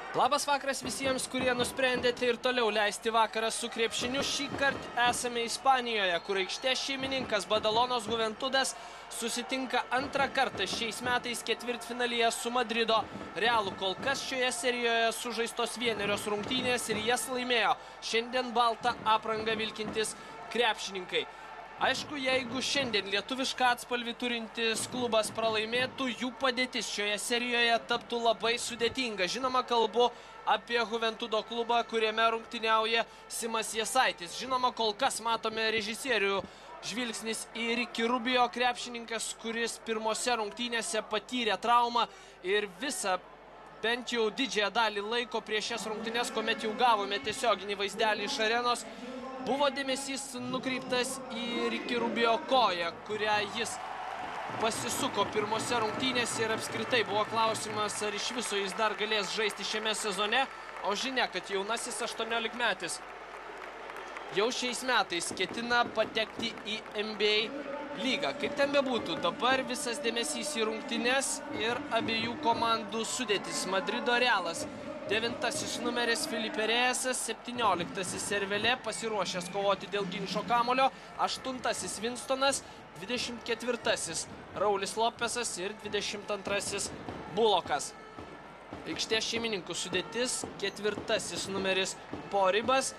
Labas vakaras visiems, kurie nusprendėte ir toliau leisti vakarą su krepšiniu. Šį kartą esame Ispanijoje, kur aikštės šeimininkas Badalonos Juventudas susitinka antrą kartą šiais metais ketvirtfinalyje su Madrido Realu. Kol kas šioje serijoje sužaistos vienerios rungtynės ir jas laimėjo šiandien baltą aprangą vilkintis krepšininkai. Aišku, jeigu šiandien lietuvišką atspalvį turintis klubas pralaimėtų, jų padėtis šioje serijoje taptų labai sudėtinga. Žinoma, kalbu apie Juventudo klubą, kuriame rungtyniauja Simas Jasaitis. Žinoma, kol kas matome režisierių žvilgsnis į Ricky Rubio, krepšininkas, kuris pirmose rungtynėse patyrė traumą ir visą bent jau didžiąją dalį laiko prieš šias rungtynės, kuomet jau gavome tiesioginį vaizdelį iš arenos, buvo dėmesys nukreiptas į Ricky Rubio koją, kurią jis pasisuko pirmose rungtynėse ir apskritai buvo klausimas, ar iš viso jis dar galės žaisti šiame sezone, o žinia, kad jaunasis 18-metis jau šiais metais ketina patekti į NBA lygą. Kaip ten bebūtų, dabar visas dėmesys į rungtynes ir abiejų komandų sudėtis. Madrido Realas 9 numeris Felipe Reyesas, 17 Cervelė, pasiruošęs kovoti dėl ginčo kamulio, 8 Winstonas, 24 Raulis Lopesas ir 22 Bulokas. Aikštės šeimininkų sudėtis, 4 numeris Poribas,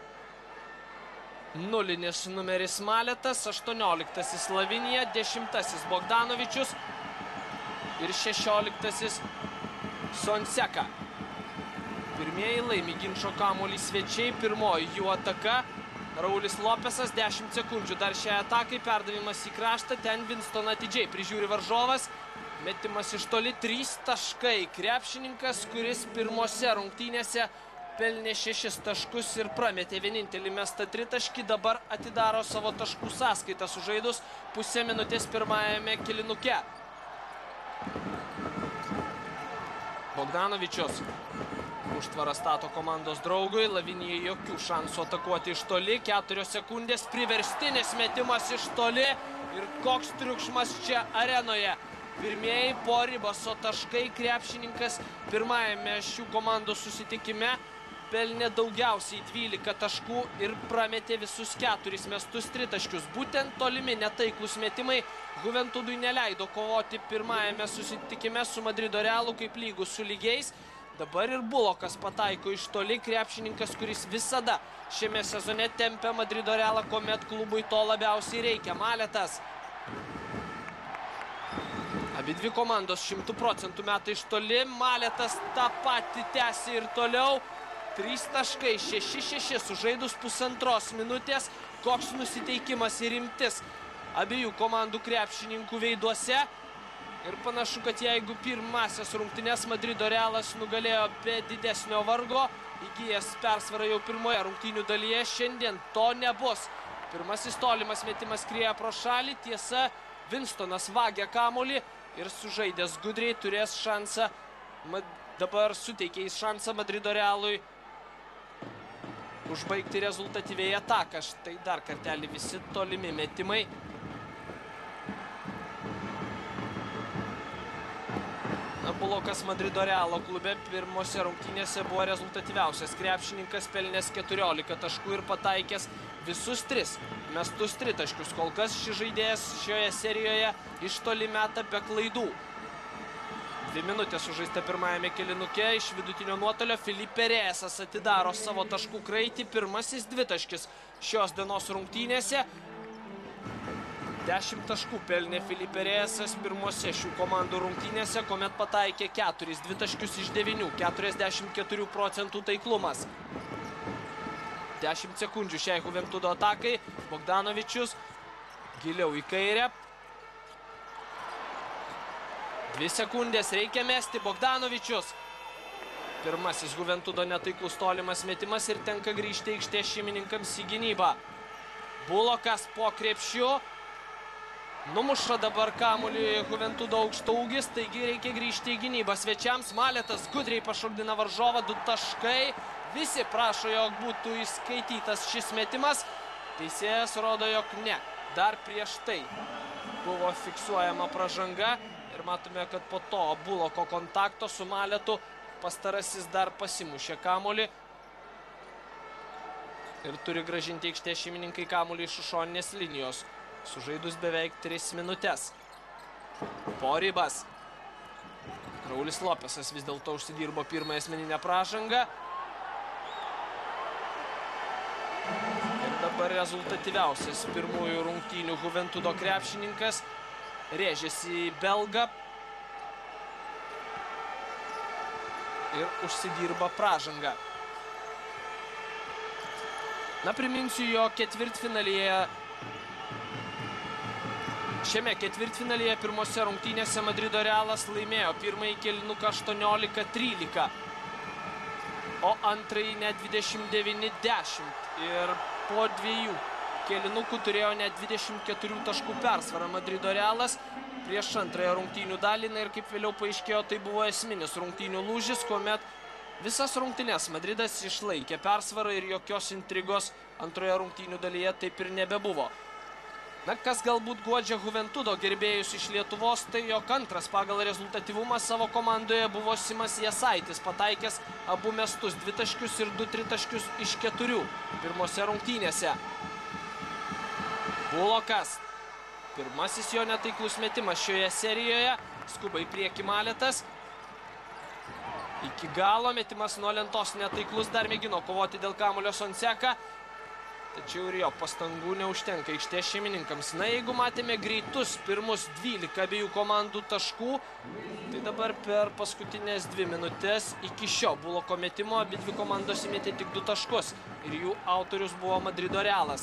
0 numeris Maletas, 18 Lavinija, 10 Bogdanovičius ir 16 Sonseka. Pirmieji laimi ginčo kamuolį svečiai, pirmoji jų ataka. Raulis Lopesas, 10 sekundžių dar šiai atakai, perdavimas į kraštą, ten Winstoną atidžiai prižiūri varžovas. Metimas iš toli, 3 taškai. Krepšininkas, kuris pirmose rungtynėse pelnė 6 taškus ir prametė vienintelį mestą tritaškį, dabar atidaro savo taškų sąskaitą sužaidus pusę minutės pirmajame kėlinuke. Bogdanovičius užtvarą stato komandos draugui, Lavinijai jokių šansų atakuoti iš toli, 4 sekundės, priverstinis metimas iš toli ir koks triukšmas čia arenoje. Pirmieji po ribaso taškai, krepšininkas pirmajame šių komandų susitikime pelnė daugiausiai 12 taškų ir prametė visus 4 mestus tritaškius. Būtent tolimi netaiklus metimai Juventudui neleido kovoti pirmajame susitikime su Madrido Realu kaip lygus su lygiais. Dabar ir Bulokas pataiko iš toli, krepšininkas, kuris visada šiame sezone tempia Madrido Realą, kuomet klubui to labiausiai reikia. Maletas. Abidvi komandos 100% meta iš toli. Maletas tą patį tęsia ir toliau. 3 taškai, 6-6 sužaidus pusantros minutės. Koks nusiteikimas ir rimtis abiejų komandų krepšininkų veiduose. Ir panašu, kad jeigu pirmasias rungtynes Madrido Realas nugalėjo be didesnio vargo, įgijęs persvarą jau pirmoje rungtynių dalyje, šiandien to nebus. Pirmasis tolimas metimas skrieja pro šalį, tiesa, Winstonas vagia kamuolį ir sužaidęs gudriai turės šansą, dabar suteikia jis šansą Madrido Realui užbaigti rezultatyviai ataką. Štai dar kartelį visi tolimi metimai. Bulokas Madrido Realo klube pirmose rungtynėse buvo rezultatyviausias krepšininkas, pelnęs 14 taškų ir pataikęs visus 3 mestus tritaškius. Kol kas šis žaidėjas šioje serijoje iš toli meta be klaidų. 2 minutės sužaista pirmajame kėlinuke, iš vidutinio nuotolio Felipe Reyesas atidaro savo taškų kraitį, pirmasis dvitaškis šios dienos rungtynėse. 10 taškų pelnė Felipe Reyesas pirmose šių komandų rungtynėse, kuomet pataikė 4 dvitaškius iš 9, 44% taiklumas. 10 sekundžių šiai Juventudo atakai, Bogdanovičius giliau į kairę. 2 sekundės, reikia mesti, Bogdanovičius. Pirmasis Juventudo netaiklus tolimas metimas ir tenka grįžti aikštės šeimininkams į gynybą. Bulokas po krepšiu. Numuša dabar kamuolį Juventudo aukštaūgis, taigi reikia grįžti į gynybą svečiams. Maletas gudriai pašokdina varžovą, 2 taškai. Visi prašo, jog būtų įskaitytas šis metimas. Teisėjas rodo, jog ne. Dar prieš tai buvo fiksuojama pražanga ir matome, kad po to Buloko kontakto su Maletu pastarasis dar pasimušė kamuolį. Ir turi gražinti aikštės šeimininkai kamuolį iš šoninės linijos. Sužaidus beveik 3 minutės. Poribas. Raulis Lopesas vis dėlto užsidirbo pirmąją asmeninę pražangą. Ir dabar rezultatyviausias pirmųjų rungtynių Juventudo krepšininkas. Rėžėsi į belgą. Ir užsidirba pražangą. Na, priminsiu, jo šiame ketvirtfinalyje pirmose rungtynėse Madrido Realas laimėjo pirmąjį kėlinuką 18-13, o antrąjį net 29-10. Ir po 2 kėlinukų turėjo net 24 taškų persvarą Madrido Realas prieš antrąją rungtynių dalį. Na ir kaip vėliau paaiškėjo, tai buvo esminis rungtynių lūžis, kuomet visas rungtynes Madridas išlaikė persvarą ir jokios intrigos antroje rungtynių dalyje taip ir nebebuvo. Na, kas galbūt guodžia Juventudo gerbėjus iš Lietuvos, tai jog antras pagal rezultatyvumą savo komandoje buvo Simas Jasaitis, pataikęs abu mestus 2 taškius ir 2 tritaškius iš 4 pirmose rungtynėse. Bulokas. Pirmasis jo netaiklus metimas šioje serijoje. Skuba į priekį Maletas. Iki galo metimas nuo lentos netaiklus, dar mėgino kovoti dėl kamuolio Sonseka. Tačiau ir jo pastangų neužtenka aikštės šeimininkams. Na, jeigu matėme greitus pirmus 12 abiejų komandų taškų, tai dabar per paskutinės 2 minutės iki šio Buloko metimo abidvi komandos įmetė tik 2 taškus. Ir jų autorius buvo Madrido Realas.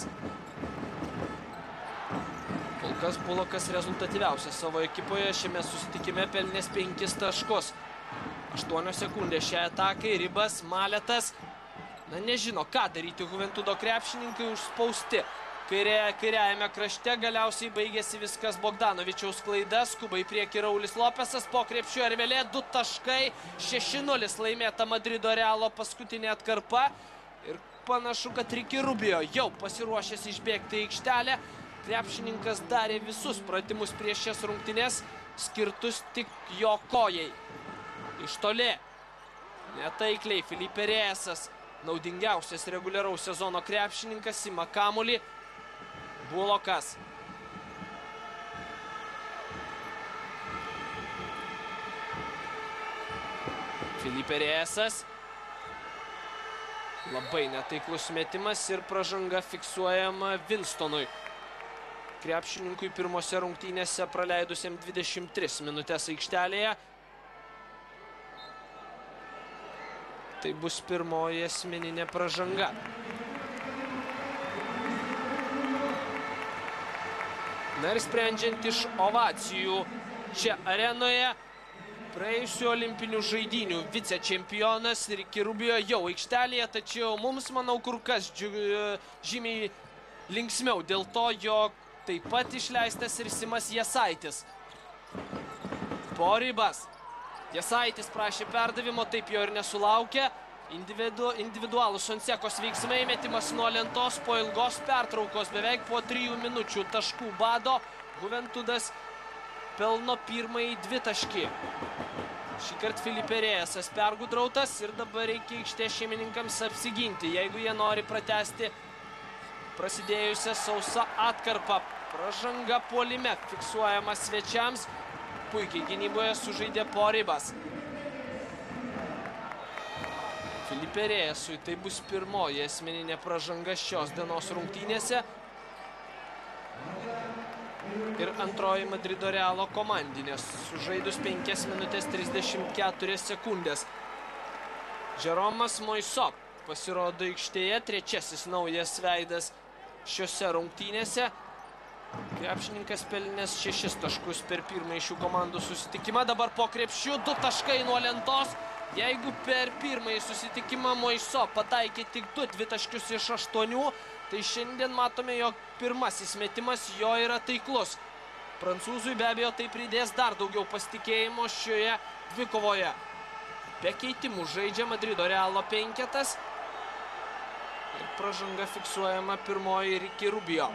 Kol kas Bulokas rezultatyviausias savo ekipoje, šiame susitikime pelnęs 5 taškus. 8 sekundės šiai atakai, Ribas, Maletas. Na, nežino, ką daryti Juventudo krepšininkai, užspausti kairiajame krašte. Galiausiai baigėsi viskas Bogdanovičiaus klaida. Skuba į priekį Raulis Lopesas, po krepšiu Ervelė, 2 taškai, 6-0 laimėta Madrido Realo paskutinė atkarpa. Ir panašu, kad Ricky Rubio jau pasiruošęs išbėgti į aikštelę. Krepšininkas darė visus pratimus prieš šias rungtynes, skirtus tik jo kojai. Iš toli. Netaikliai Filipe Rėsas. Naudingiausias reguliaraus sezono krepšininkas ima kamuolį. Bulokas. Filipe Rėsas. Labai netaiklus metimas ir pražanga fiksuojama Winstonui. Krepšininkui pirmose rungtynėse praleidusiam 23 minutės aikštelėje. Tai bus pirmoji asmeninė pražanga. Na ir sprendžiant iš ovacijų čia arenoje, praėjusių olimpinių žaidynių vicečempionas Ricky Rubio jau aikštelėje, tačiau mums, manau, kur kas žymiai linksmiau dėl to, jog taip pat išleistas ir Simas Jasaitis. Poribas. Jasaitis prašė perdavimo, taip jo ir nesulaukė. Individualų Sonsekos veiksmai, metimas nuo lentos po ilgos pertraukos, beveik po 3 minučių taškų bado. Juventudas pelno pirmąjį 2 taškį. Šįkart Filipe Rėsas pergudrautas ir dabar reikia aikštės šeimininkams apsiginti, jeigu jie nori pratęsti prasidėjusią sausą atkarpą. Pražanga puolime fiksuojama svečiams. Puikiai gynyboje sužaidė Poribas. Filipe Rėsui tai bus pirmoji asmeninė pražanga šios dienos rungtynėse. Ir antroji Madrido Realo komandinės, sužaidus 5 minutės 34 sekundės. Jeromas Moiso pasirodo aikštėje, trečiasis naujas veidas šiose rungtynėse. Krepšininkas pelnęs 6 taškus per pirmąjį šių komandų susitikimą. Dabar po krepšiu 2 taškai nuo lentos. Jeigu per pirmąjį susitikimą Moiso pataikė tik 2 taškius iš 8, tai šiandien matome, jog pirmasis metimas jo yra taiklus. Prancūzui be abejo tai pridės dar daugiau pasitikėjimo šioje dvikovoje. Be keitimų žaidžia Madrido Realo penketas. Ir pražanga fiksuojama pirmoji Ricky Rubio.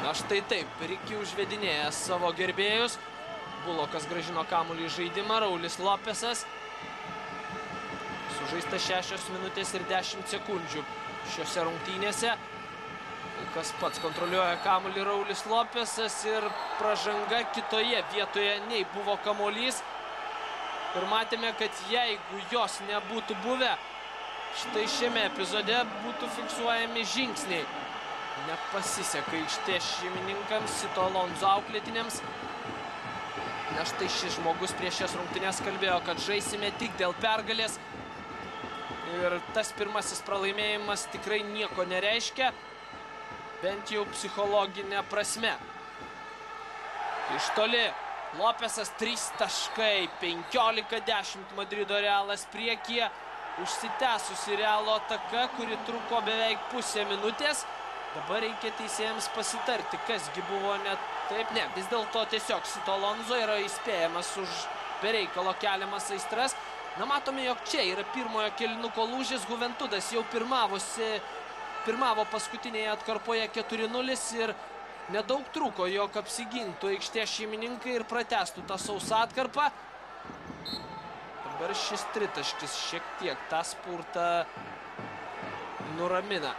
Na štai taip, Riki užvedinėja savo gerbėjus. Bulokas grąžino kamuolį į žaidimą, Raulis Lopesas. Sužaista 6 minutės ir 10 sekundžių šiose rungtynėse. Kas pats kontroliuoja kamuolį Raulis Lopesas ir pražanga kitoje vietoje nei buvo kamuolys. Ir matėme, kad jeigu jos nebūtų buvę, štai šiame epizode būtų fiksuojami žingsniai. Nepasiseka aikštės šeimininkams, Sito Alonso auklėtiniams. Na štai šis žmogus prieš šias rungtynes kalbėjo, kad žaisime tik dėl pergalės. Ir tas pirmasis pralaimėjimas tikrai nieko nereiškia, bent jau psichologinė prasme. Iš toli Lopesas 3 taškai, 15-10 Madrido Realas priekyje. Užsitęsusi Realo ataka, kuri truko beveik pusę minutės. Dabar reikia teisėjams pasitarti, kasgi buvo ne taip. Ne, vis dėlto tiesiog Sito Alonso yra įspėjamas už bereikalo keliamas aistras. Na, matome, jog čia yra pirmojo kėlinuko lūžis. Juventudas jau pirmavo paskutinėje atkarpoje 4-0 ir nedaug trūko, jog apsigintų aikštės šeimininkai ir pratęstų tą sausą atkarpą. Dabar šis tritaškis šiek tiek tą spurtą nuramina.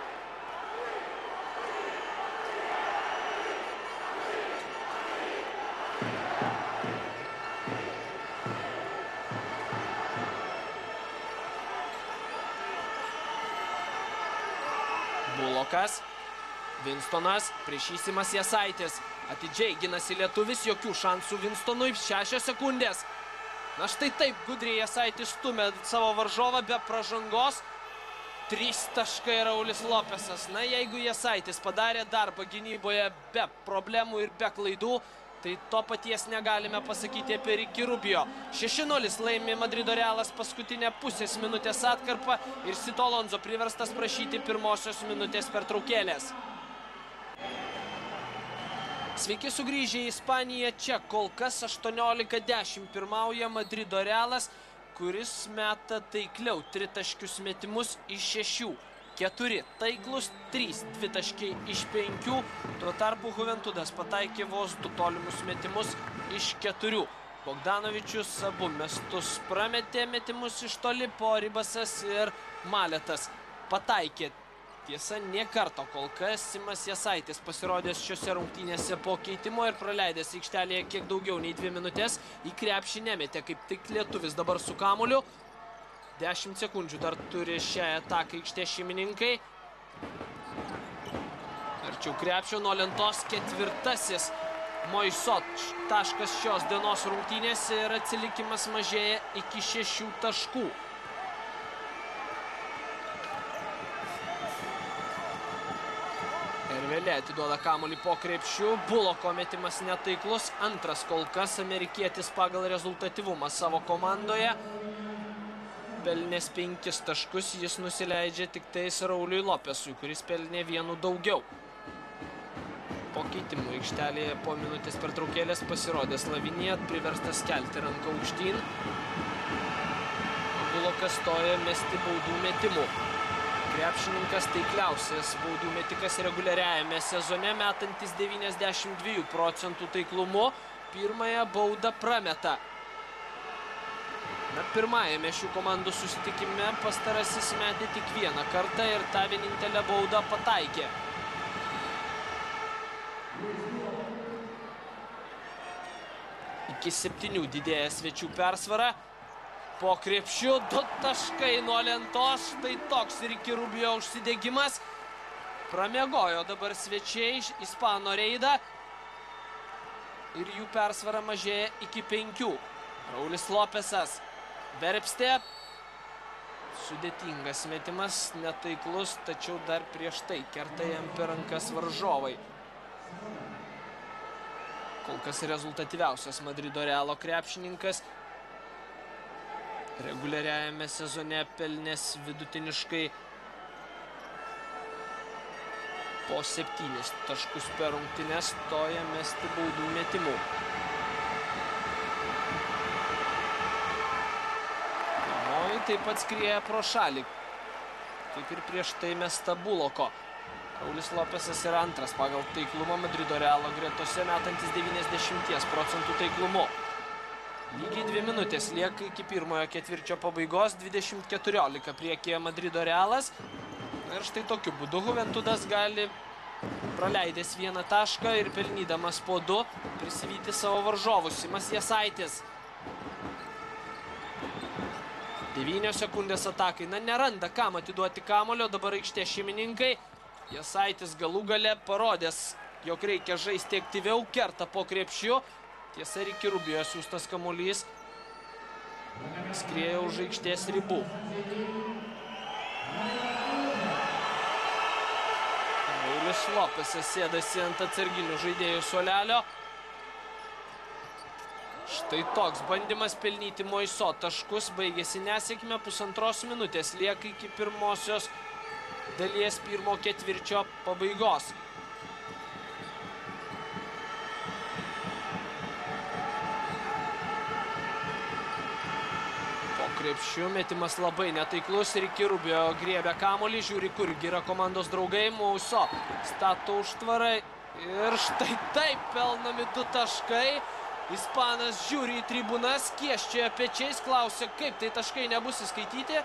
Bulokas, Winstonas, priešysimas Jasaitis. Atidžiai ginasi lietuvis, jokių šansų Winstonui, 6 sekundės. Na štai taip, gudriai Jasaitis stumia savo varžovą be pražangos. 3 taškai Raulis Lopesas. Na, jeigu Jasaitis padarė darbą gynyboje be problemų ir be klaidų, tai to paties negalime pasakyti apie Riki Rubio. 6-0 laimi Madrido Realas paskutinę pusės minutės atkarpą ir Sito Alonso priverstas prašyti pirmosios minutės pertraukėlės. Sveiki sugrįžę į Ispaniją. Čia kol kas 18-10 pirmauja Madrido Realas, kuris meta taikliau 3 taškius metimus iš 6. 4 taiklus, 3 dvitaškiai iš 5. Tuo tarpu Juventudas pataikė vos 2 tolimus metimus iš 4. Bogdanovičius abu mestus prametė metimus iš toli, Poribasas ir Maletas pataikė. Tiesa, nė karto kol kas Simas Jasaitis pasirodęs šiose rungtynėse po keitimo ir praleidęs aikštelėje kiek daugiau nei 2 minutės į krepšį nemetė, kaip tik lietuvis dabar su kamuoliu. 10 sekundžių dar turi šią ataką aikštės šeimininkai. Arčiau krepšio nuo lentos 4. Moisot taškas šios dienos rungtynėse ir atsilikimas mažėja iki 6 taškų. Ervelė atiduoda kamuolį po krepšiu. Buloko metimas netaiklus. Antras kol kas amerikietis pagal rezultatyvumą savo komandoje. Pelnės 5 taškus, jis nusileidžia tik tais Rauliui Lopesui, kuris pelnė 1 daugiau. Po keitimų aikštelėje po minutės pertraukėlės pasirodė Slavinija, priverstas kelti ranką aukštyn. Bulokas stoja mesti baudų metimų. Krepšininkas taikliausias baudų metikas reguliariajame sezone, metantis 92% taiklumu. Pirmąją baudą prameta. Na, pirmajame šių komandų susitikime pastarasis metė tik 1 kartą ir tą vienintelę baudą pataikė. Iki 7 didėja svečių persvara. Po krepšiu 2 taškai nuo lentos. Štai toks Riki Rubio užsidegimas. Pramiegojo dabar svečiai iš Ispano reidą. Ir jų persvara mažėja iki 5. Raulis Lopesas. Verpstė. Sudėtingas metimas, netaiklus, tačiau dar prieš tai kerta jam per rankas varžovai. Kol kas rezultatyviausias Madrido Realo krepšininkas. Reguliariajame sezone pelnęs vidutiniškai po 7 taškus per rungtynes, stoja mesti baudų metimų. Taip pat skrieja pro šalį, kaip ir prieš tai mesta Buloko. Paulius Lopesas yra antras pagal taiklumą Madrido Realo gretose, metantis 90% taiklumu. Lygiai 2 minutės lieka iki pirmojo ketvirčio pabaigos, 20-14 priekyje Madrido Realas. Ir štai tokiu būdu Juventudas gali, praleidęs vieną tašką ir pelnydamas po 2, prisivyti savo varžovus. Simas Jasaitis. 9 sekundės atakai. Na, neranda kam atiduoti kamulio, dabar aikštės šeimininkai. Jasaitis galų gale parodęs, jog reikia žaisti aktyviau, kerta po krepšiu. Tiesa, Ricky Rubio siųstas kamuolys skrieja už aikštės ribų. Paulius Lopesas sėdasi ant atsarginių žaidėjų suolelio. Štai toks bandymas pelnyti Moiso taškus baigėsi nesėkme, 1,5 minutės lieka iki pirmosios dalies pirmo ketvirčio pabaigos. Krepšiu metimas labai netaiklus, Ricky Rubio griebia kamuolį, žiūri, kurgi yra komandos draugai, Mouso stato užtvarą ir štai taip pelnomi 2 taškai. Ispanas žiūri į tribūnas, kieščioja pečiais, klausia, kaip tai taškai nebus įskaityti.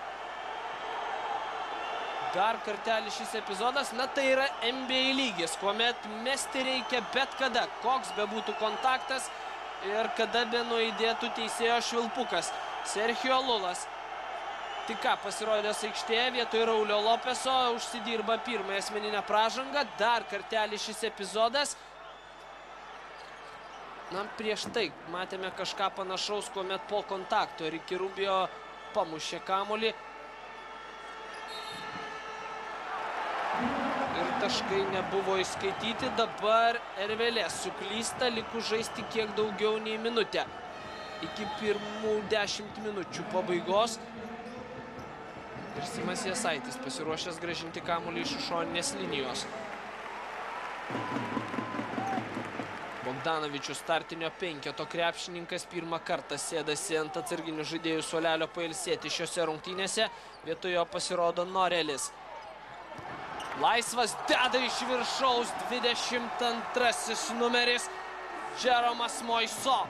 Dar kartelį šis epizodas, na tai yra NBA lygis, kuomet mesti reikia bet kada, koks bebūtų kontaktas ir kada be nuaidėtų teisėjo švilpukas. Sergio Lulas tik ką pasirodęs aikštėje, vietoj Raulio Lopeso užsidirba pirmąją asmeninę pražangą. Dar kartelį šis epizodas. Na, prieš tai matėme kažką panašaus, kuomet po kontakto Ricky Rubio pamušė kamuolį. Ir taškai nebuvo įskaityti. Dabar Ervelė suklysta, likus žaisti kiek daugiau nei minutę. Iki pirmų 10 minučių pabaigos. Ir Simas Jasaitis pasiruošęs grąžinti kamuolį iš šoninės linijos. Bogdanovičius startinio 5 krepšininkas pirmą kartą sėdasi ant atsarginių žaidėjų suolelio pailsėti šiose rungtynėse. Vietojo pasirodo Norelis. Laisvas deda iš viršaus 22 numeris Jeromas Moiso.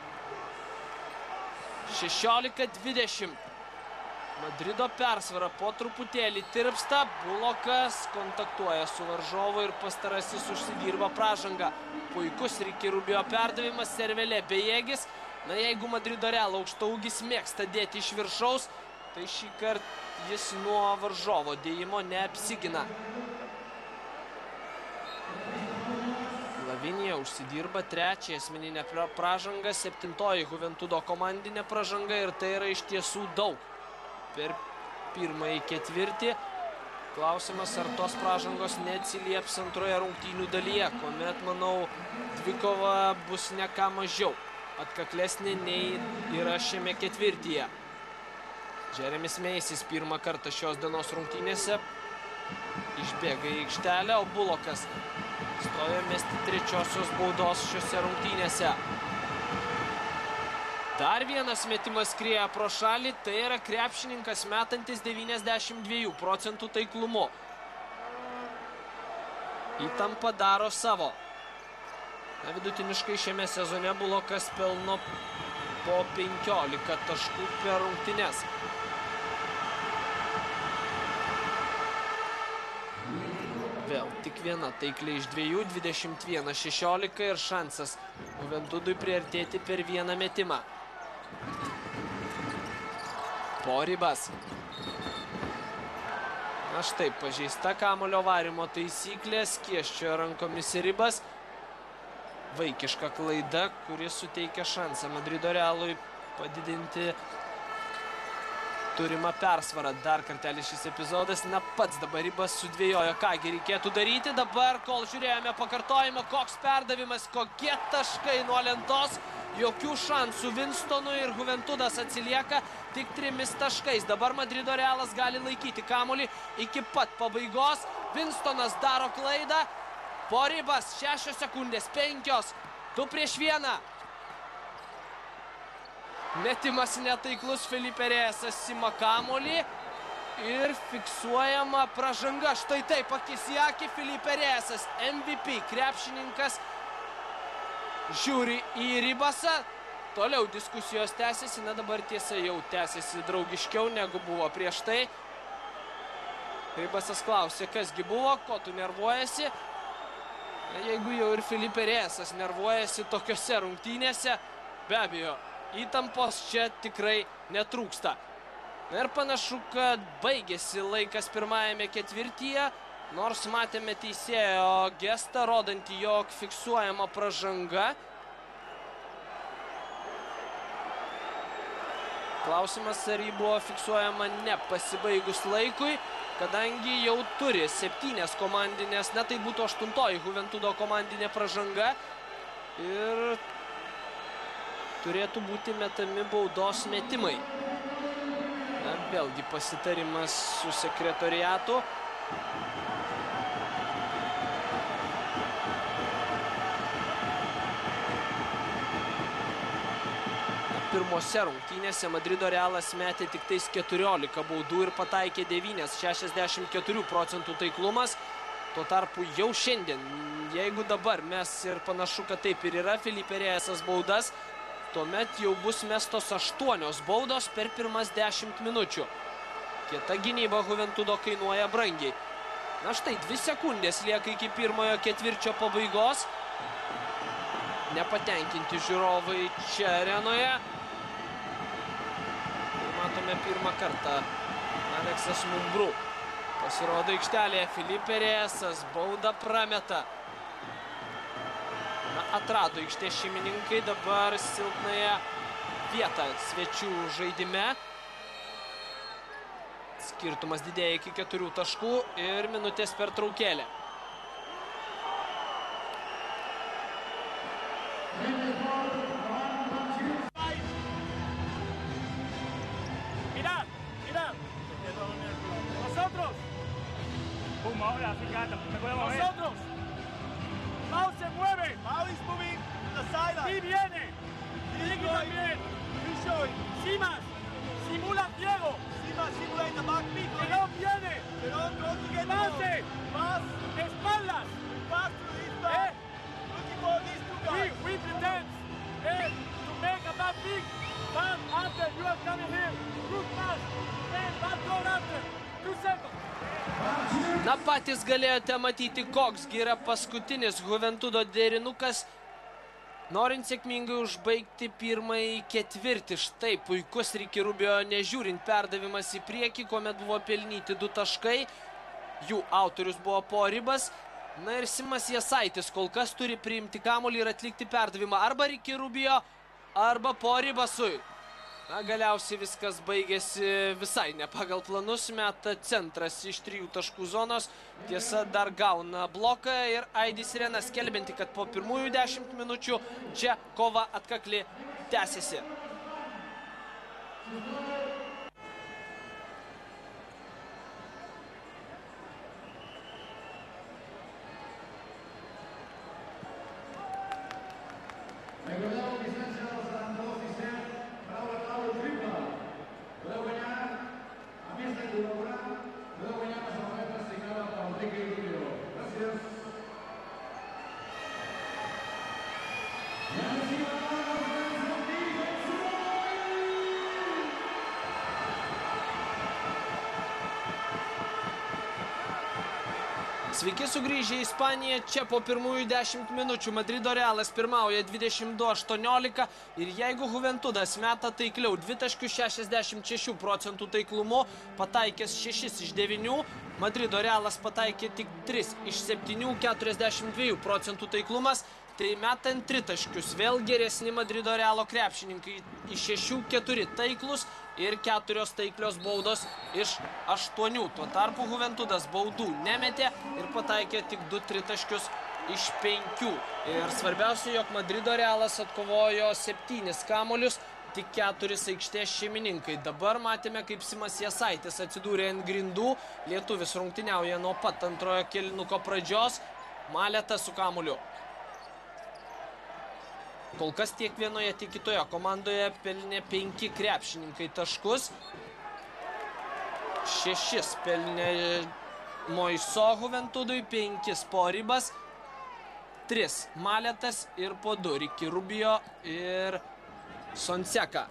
16-20. Madrido persvara po truputėlį tirpsta. Bulokas kontaktuoja su varžovu ir pastarasis užsidirba pražangą. Puikus Ricky Rubio perdavimas, Ervelė bejėgis. Na, jeigu Madrido Realo aukštaūgis mėgsta dėti iš viršaus, tai šį kartą jis nuo varžovo dėjimo neapsigina. Lavinija užsidirba 3 asmeninę pražangą, 7 Juventudo komandinė pražanga ir tai yra iš tiesų daug. Per pirmąjį ketvirtį klausimas, ar tos pražangos neatsilieps antroje rungtynių dalyje, kuomet, manau, dvikova bus ne ką mažiau atkaklesnė nei yra šiame ketvirtyje. Jeremis Meisis pirmą kartą šios dienos rungtynėse išbėga į aikštelę, o Bulokas stoja mesti 3-osios baudos šiose rungtynėse. Dar vienas metimas skrieja pro šalį, tai yra krepšininkas metantis 92% taiklumu. Įtampa daro savo. Na, vidutiniškai šiame sezone Bulokas pelno po 15 taškų per rungtynes. Vėl tik viena taikliai iš 2, 21-16 ir šansas Juventudui priartėti per vieną metimą. Po ribas. Na štai, pažeista kamuolio varimo taisyklė, skieščioja rankomis į ribas. Vaikiška klaida, kuri suteikia šansą Madrido Realui padidinti turimą persvarą. Dar kartelį šis epizodas, na pats dabar ribas sudvėjojo, kągi reikėtų daryti. Dabar, kol žiūrėjome pakartojimą, koks perdavimas, kokie taškai nuo lentos, jokių šansų Winstonui ir Juventudas atsilieka tik 3 taškais. Dabar Madrido Realas gali laikyti kamuolį iki pat pabaigos. Winstonas daro klaidą. Po ribas 6 sekundės, 5, 2-1. Metimas netaiklus, Felipe Reyesas ima kamuolį. ir fiksuojama pražanga. Štai taip, akis į akį Filipe Reyesas, MVP krepšininkas, žiūri į Ribasą. Toliau diskusijos tęsiasi, na dabar tiesa jau tęsiasi draugiškiau negu buvo prieš tai. Ribasas klausė, kasgi buvo, ko tu nervuojasi. Jeigu jau ir Filipe Reyesas nervuojasi tokiose rungtynėse, be abejo, įtampos čia tikrai netrūksta. Ir panašu, kad baigėsi laikas pirmajame ketvirtyje, nors matėme teisėjo gestą, rodantį, jog fiksuojama pražanga. Klausimas, ar jį buvo fiksuojama nepasibaigus laikui, kadangi jau turi 7 komandinės, na tai būtų 8 Juventudo komandinė pražanga ir turėtų būti metami baudos metimai. Na, vėlgi pasitarimas su sekretoriatu. Pirmose rungtynėse Madrido Realas metė tik tais 14 baudų ir pataikė 9, 64% taiklumas. Tuo tarpu jau šiandien, jeigu dabar mes ir panašu, kad taip ir yra, Filipe Reyesas baudas, tuomet jau bus mestos 8 baudos per pirmas 10 minučių. Kieta gynyba Juventudo kainuoja brangiai. Na štai, 2 sekundės lieka iki pirmojo ketvirčio pabaigos. Nepatenkinti žiūrovai čia arenoje. Matome pirmą kartą Aleksas Mumbrų. Pasirodo aikštelėje Filipe Reyesas, baudą prameta. Na, atrado aikštės šeimininkai dabar silpnąją vietą svečių žaidime. Skirtumas didėja iki 4 taškų ir minutės pertraukėlė. Nosotros. Mau se mueve. Mau is moving to the sideline. Y viene. Diego también. Simas. Simula Diego. Simas simula in the back peak. Perón viene. Perón go to get pase. Pass. Espaldas. Pass to this back. Looking for these two guys. We pretend to make a back peak. But after you are coming here. Good pass. And back goal after. 2 seconds. Na, patys galėjote matyti, koksgi yra paskutinis Juventudo derinukas, norint sėkmingai užbaigti pirmąjį ketvirtį. Štai puikus Ricky Rubio nežiūrint perdavimas į priekį, kuomet buvo pelnyti 2 taškai. Jų autorius buvo po Ribas. Na ir Simas Jasaitis kol kas turi priimti kamuolį ir atlikti perdavimą arba Ricky Rubio, arba po Ribasui. Na, galiausiai viskas baigėsi visai ne pagal planus, meta centras iš 3 taškų zonos, tiesa dar gauna bloką ir aidi sirena skelbianti, kad po pirmųjų 10 minučių čia kova atkakli tęsiasi. Sveiki sugrįžę į Ispaniją, čia po pirmųjų 10 minučių Madrido Realas pirmauja 22-18 ir jeigu Juventudas meta taikliau 2,66% taiklumu, pataikęs 6 iš 9, Madrido Realas pataikė tik 3 iš 7, 42% taiklumas, tai metant 3 taškius, vėl geresni Madrido Realo krepšininkai, iš 6 4 taiklus ir 4 taiklios baudos iš 8. Tuo tarpu Juventudas baudų nemetė ir pataikė tik 2 taškius iš 5. Ir svarbiausia, jog Madrido Realas atkovojo 7 kamuolius, tik 4 aikštės šeimininkai. Dabar matėme, kaip Simas Jasaitis atsidūrė ant grindų, lietuvis rungtyniauja nuo pat antrojo kėlinuko pradžios, Maleta su kamuoliu. Kol kas tiek vienoje, tiek kitoje komandoje pelnė 5 krepšininkai taškus. 6 pelnė Moiso Juventudui, 5 Poribas, 3 Maletas ir po 2 Ricky Rubio ir Sonseka.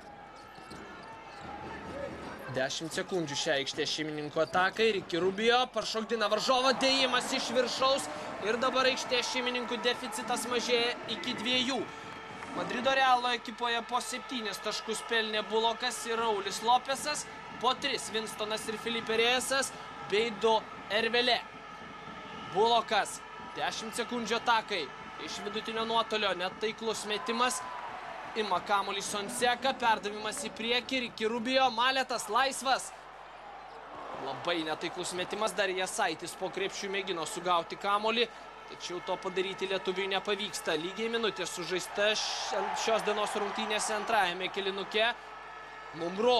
10 sekundžių šią aikštę šeimininkų atakai. Ricky Rubio paršokdina varžovą, dėjimas iš viršaus ir dabar aikštė šeimininkų deficitas mažėja iki 2. Madrido Realo ekipoje po 7 taškus pelnė Bulokas ir Raulis Lopesas, po 3 Winstonas ir Filipe Reyesas bei 2 Ervelė. Bulokas 10 sekundžių atakai iš vidutinio nuotolio, netaiklus metimas. Ima kamuolį Sonseka, perdavimas į priekį, Ricky Rubio, Maletas laisvas. Labai netaiklus metimas, dar Jasaitis po krepšių mėgino sugauti kamuolį, tačiau to padaryti lietuviui nepavyksta. Lygiai minutė sužaista šios dienos rungtynėse antrajame kėlinuke. Mumbru.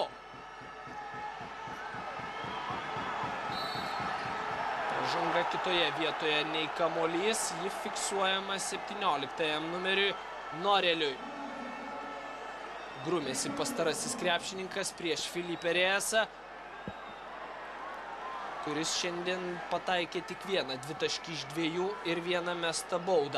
Pražanga kitoje vietoje nei kamuolys, ji fiksuojama 17 numeriui Noreliui. Grumėsi pastarasis krepšininkas prieš Filipe Reyesą, kuris šiandien pataikė tik vieną dvitaškį iš 2 ir vieną mestą baudą.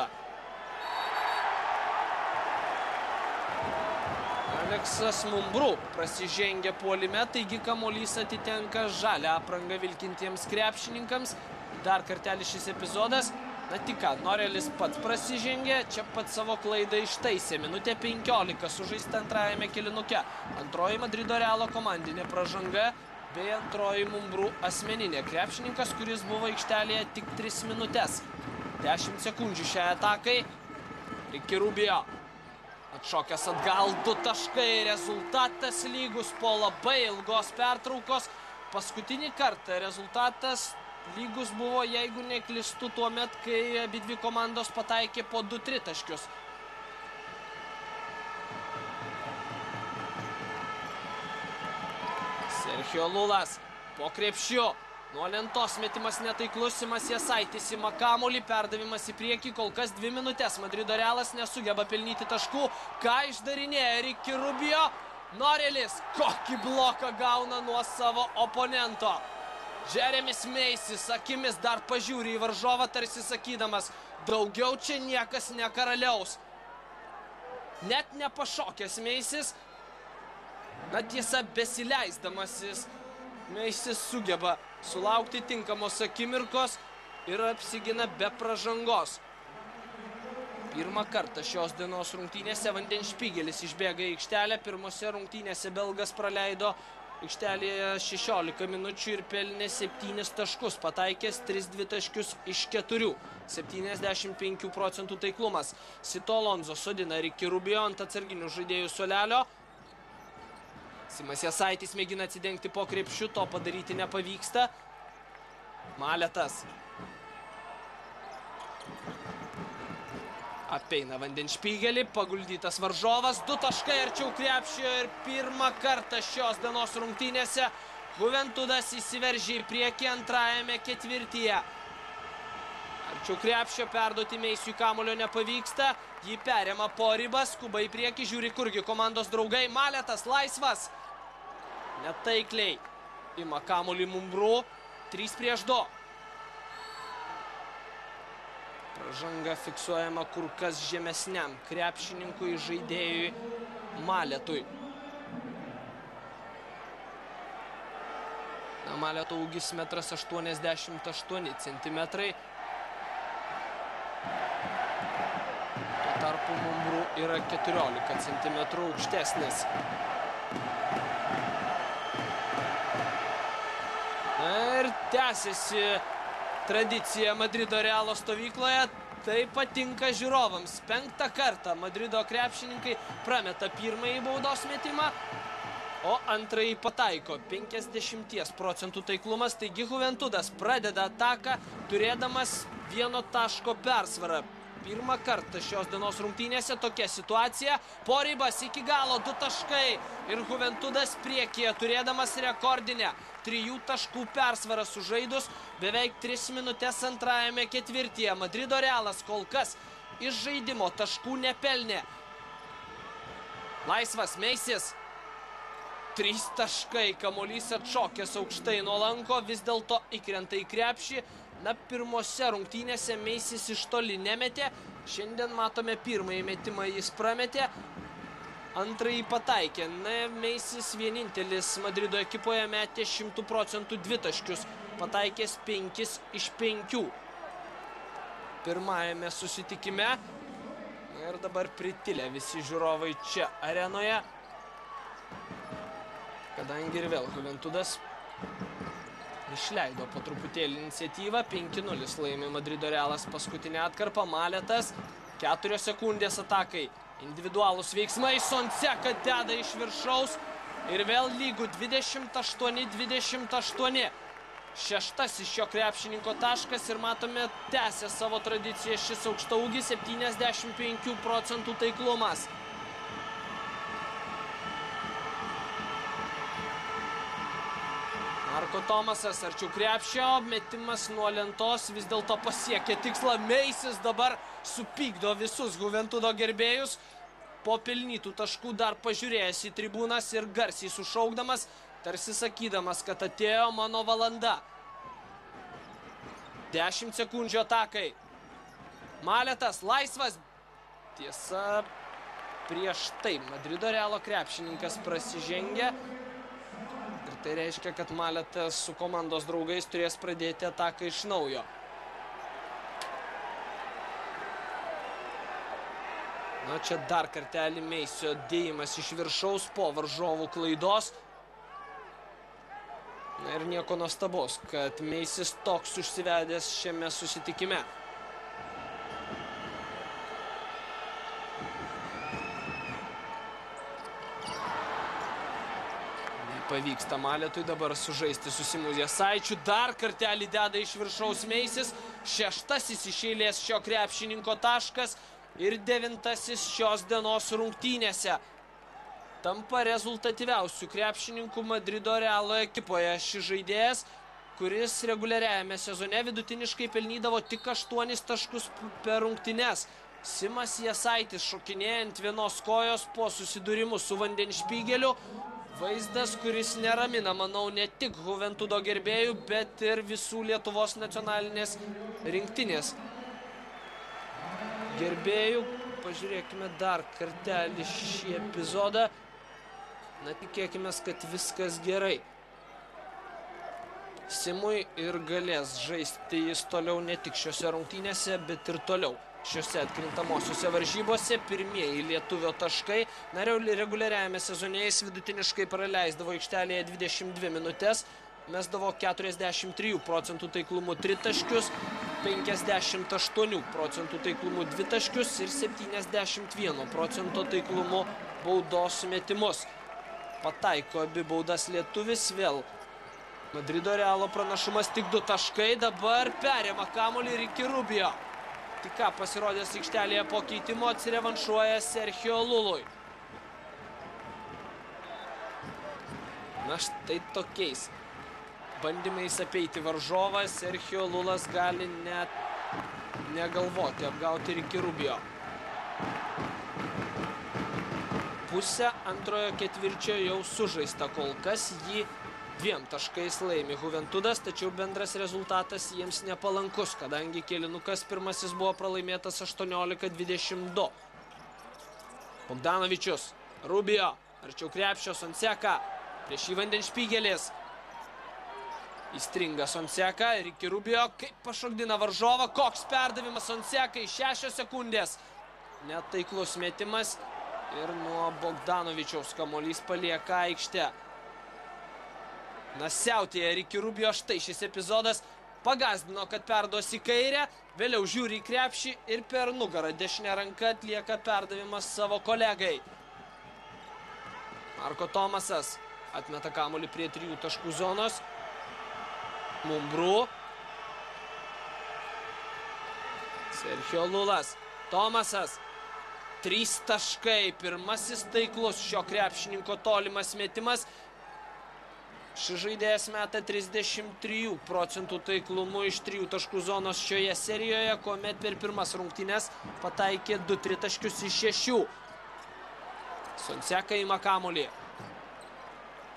Aleksas Mumbru prasižengia puolime, taigi kamuolys atitenka žalią aprangą vilkintiems krepšininkams. Dar kartelį šis epizodas. Na tik ką, Norelis pats prasižengė, čia pats savo klaidą ištaisė. Minutė 15 sužaista antrajame kėlinuke. Antroji Madrido Realo komandinė pražanga bei antroji Mumbru asmeninė. Krepšininkas, kuris buvo aikštelėje tik 3 minutės. 10 sekundžių šiai atakai. Ricky Rubio. Atšokęs atgal, 2 taškai. Rezultatas lygus po labai ilgos pertraukos. Paskutinį kartą rezultatas lygus buvo, jeigu neklystu, tuo met, kai abidvi komandos pataikė po 2 tritaškius. Sergio Lulas po krepšiu. Nuo lentos metimas netaiklus, Simas Jasaitis ima kamuolį, perdavimas į priekį, kol kas 2 minutės. Madrido Realas nesugeba pelnyti taškų. Ką išdarinėja Ricky Rubio? Norelis kokį bloką gauna nuo savo oponento. Jeremis Meisis akimis dar pažiūri į varžovą, tarsi sakydamas, daugiau čia niekas nekaraliaus. Net nepašokęs Meisis, na tiesa besileisdamasis, Meisis sugeba sulaukti tinkamos akimirkos ir apsigina be pražangos. Pirmą kartą šios dienos rungtynėse Vandenšpygelis išbėga į aikštelę. Pirmose rungtynėse belgas praleido aikštelėje 16 minučių ir pelnė 7 taškus, pataikęs 3 dvitaškius iš 4. 75% taiklumas. Sito Alonso sodina Ricky Rubio ant atsarginių žaidėjų suolelio. Simas Jasaitis mėgina atsidengti po krepšiu, to padaryti nepavyksta. Maletas. Apeina Vandenšpygelį, paguldytas varžovas, 2 taškai arčiau krepšio ir pirmą kartą šios dienos rungtynėse Juventudas įsiveržė į priekį antrajame ketvirtyje. Arčiau krepšio perduoti Meisiui kamuolio nepavyksta, jį perima Poribas, skuba į priekį, žiūri kurgi komandos draugai, Maletas laisvas. Netaikliai ima kamuolį Mumbru, 3 prieš 2. Pražanga fiksuojama kur kas žemesniam krepšininkui žaidėjui Maletui. Na, Maleto ūgis 1,88 centimetrai. Tuo tarpu Mumbru yra 14 centimetrų aukštesnis. Na ir tęsiasi tradicija Madrido Realo stovykloje, tai patinka žiūrovams. 5 kartą Madrido krepšininkai prameta pirmąjį baudos metimą, o antrąjį pataiko. 50% taiklumas, taigi Juventudas pradeda ataką, turėdamas 1 taško persvarą. Pirmą kartą šios dienos rungtynėse tokia situacija. Poribas iki galo 2 taškai ir Juventudas priekyje, turėdamas rekordinę 3 taškų persvarą sužaidus beveik 3 minutės antrajame ketvirtyje. Madrido Realas kol kas iš žaidimo taškų nepelnė. Laisvas Meisis. 3 taškai, kamuolys atšokęs aukštai nuo lanko, vis dėlto įkrenta į krepšį. Na, pirmose rungtynėse Meisis iš toli nemetė. Šiandien matome pirmąjį metimą jis prametė. Antrąjį pataikė. Na, Meisis vienintelis Madrido ekipoje metė 100% dvitaškius. Pataikęs 5 iš 5. Pirmajame susitikime. Ir dabar pritilę visi žiūrovai čia arenoje. Kadangi ir vėl Juventudas išleido po truputėlį iniciatyvą. 5-0 laimi Madrido Realas paskutinę atkarpą. Maletas, 4 sekundės atakai. Individualūs veiksmai. Sonseca deda iš viršaus. Ir vėl lygų 28-28. Šeštasis šio krepšininko taškas ir matome tęsia savo tradiciją šis aukštaūgis, 75% taiklumas. Marko Tomasas arčiau krepšio, metimas nuo lentos vis dėlto pasiekė tikslą. Meisis dabar supykdo visus Juventudo gerbėjus. Po pelnytų taškų dar pažiūrėjęs į tribūnas ir garsiai sušaukdamas, tarsi sakydamas, kad atėjo mano valanda. 10 sekundžių atakai. Maletas laisvas. Tiesa, prieš tai Madrido Realo krepšininkas prasižengia. Ir tai reiškia, kad Maletas su komandos draugais turės pradėti ataką iš naujo. Na, čia dar kartelį Meisio dėjimas iš viršaus po varžovų klaidos. Na ir nieko nuostabaus, kad Meisis toks užsivedęs šiame susitikime. Nepavyksta Maletui dabar sužaisti su Simu Jasaičiu. Dar kartelį deda iš viršaus Meisis. 6. iš eilės šio krepšininko taškas ir 9. šios dienos rungtynėse. Tampa rezultatyviausių krepšininkų Madrido Realo ekipoje. Šis žaidėjas, kuris reguliariajame sezone vidutiniškai pelnydavo tik 8 taškus per rungtynes. Simas Jasaitis šokinėja ant vienos kojos po susidūrimu su Vandenšpygeliu. Vaizdas, kuris neramina, manau, ne tik Juventudo gerbėjų, bet ir visų Lietuvos nacionalinės rinktinės gerbėjų. Pažiūrėkime dar kartelį šį epizodą. Na, tikėkime, kad viskas gerai. Simui ir galės žaisti jis toliau ne tik šiose rungtynėse, bet ir toliau. Šiose atkrintamosiuose varžybose pirmieji lietuvio taškai. Na, reguliariajame sezone jis vidutiniškai praleisdavo aikštelėje 22 minutės. Mesdavo 43% taiklumu 3 taškius, 58% taiklumu 2 taškius ir 71% taiklumu baudos metimus. Pataiko abi baudas lietuvis vėl. Madrido Realo pranašumas tik 2 taškai. Dabar perėma kamuolį Ricky Rubio. Tik ką pasirodęs aikštelėje po keitimo atsirevanšuoja Sergio Lului. Na, štai tokiais bandymais apeiti varžovą Sergio Lulas gali net negalvoti apgauti Ricky Rubio. Pusę antrojo ketvirčio jau sužaista kol kas, jį 2 taškais laimi Juventudas, tačiau bendras rezultatas jiems nepalankus, kadangi kėlinukas pirmasis buvo pralaimėtas 18-22. Bogdanovičius, Rubio, arčiau krepšio, Sonseca, prieš jį Vandenšpygelis. Įstringa Sonseca, Ricky Rubio, kaip pašokdina varžovą, koks perdavimas Sonsecai, 6 sekundės. Netaiklus metimas ir nuo Bogdanovičiaus kamuolys palieka aikštę. Na, siautėja Ricky Rubio, štai šis epizodas pagazdino, kad perduos į kairę, vėliau žiūri į krepšį ir per nugarą dešinę ranką atlieka perdavimas savo kolegai. Marko Tomasas atmeta kamuolį prie 3 taškų zonos. Mumbrų. Sergio Lulas. Tomasas. 3 taškai. Pirmasis taiklus šio krepšininko tolimas metimas. Šis žaidėjas meta 33% taiklumu iš 3 taškų zonos šioje serijoje, kuomet per pirmas rungtynes pataikė 2 tritaškius iš 6. Sonseca ima kamuolį.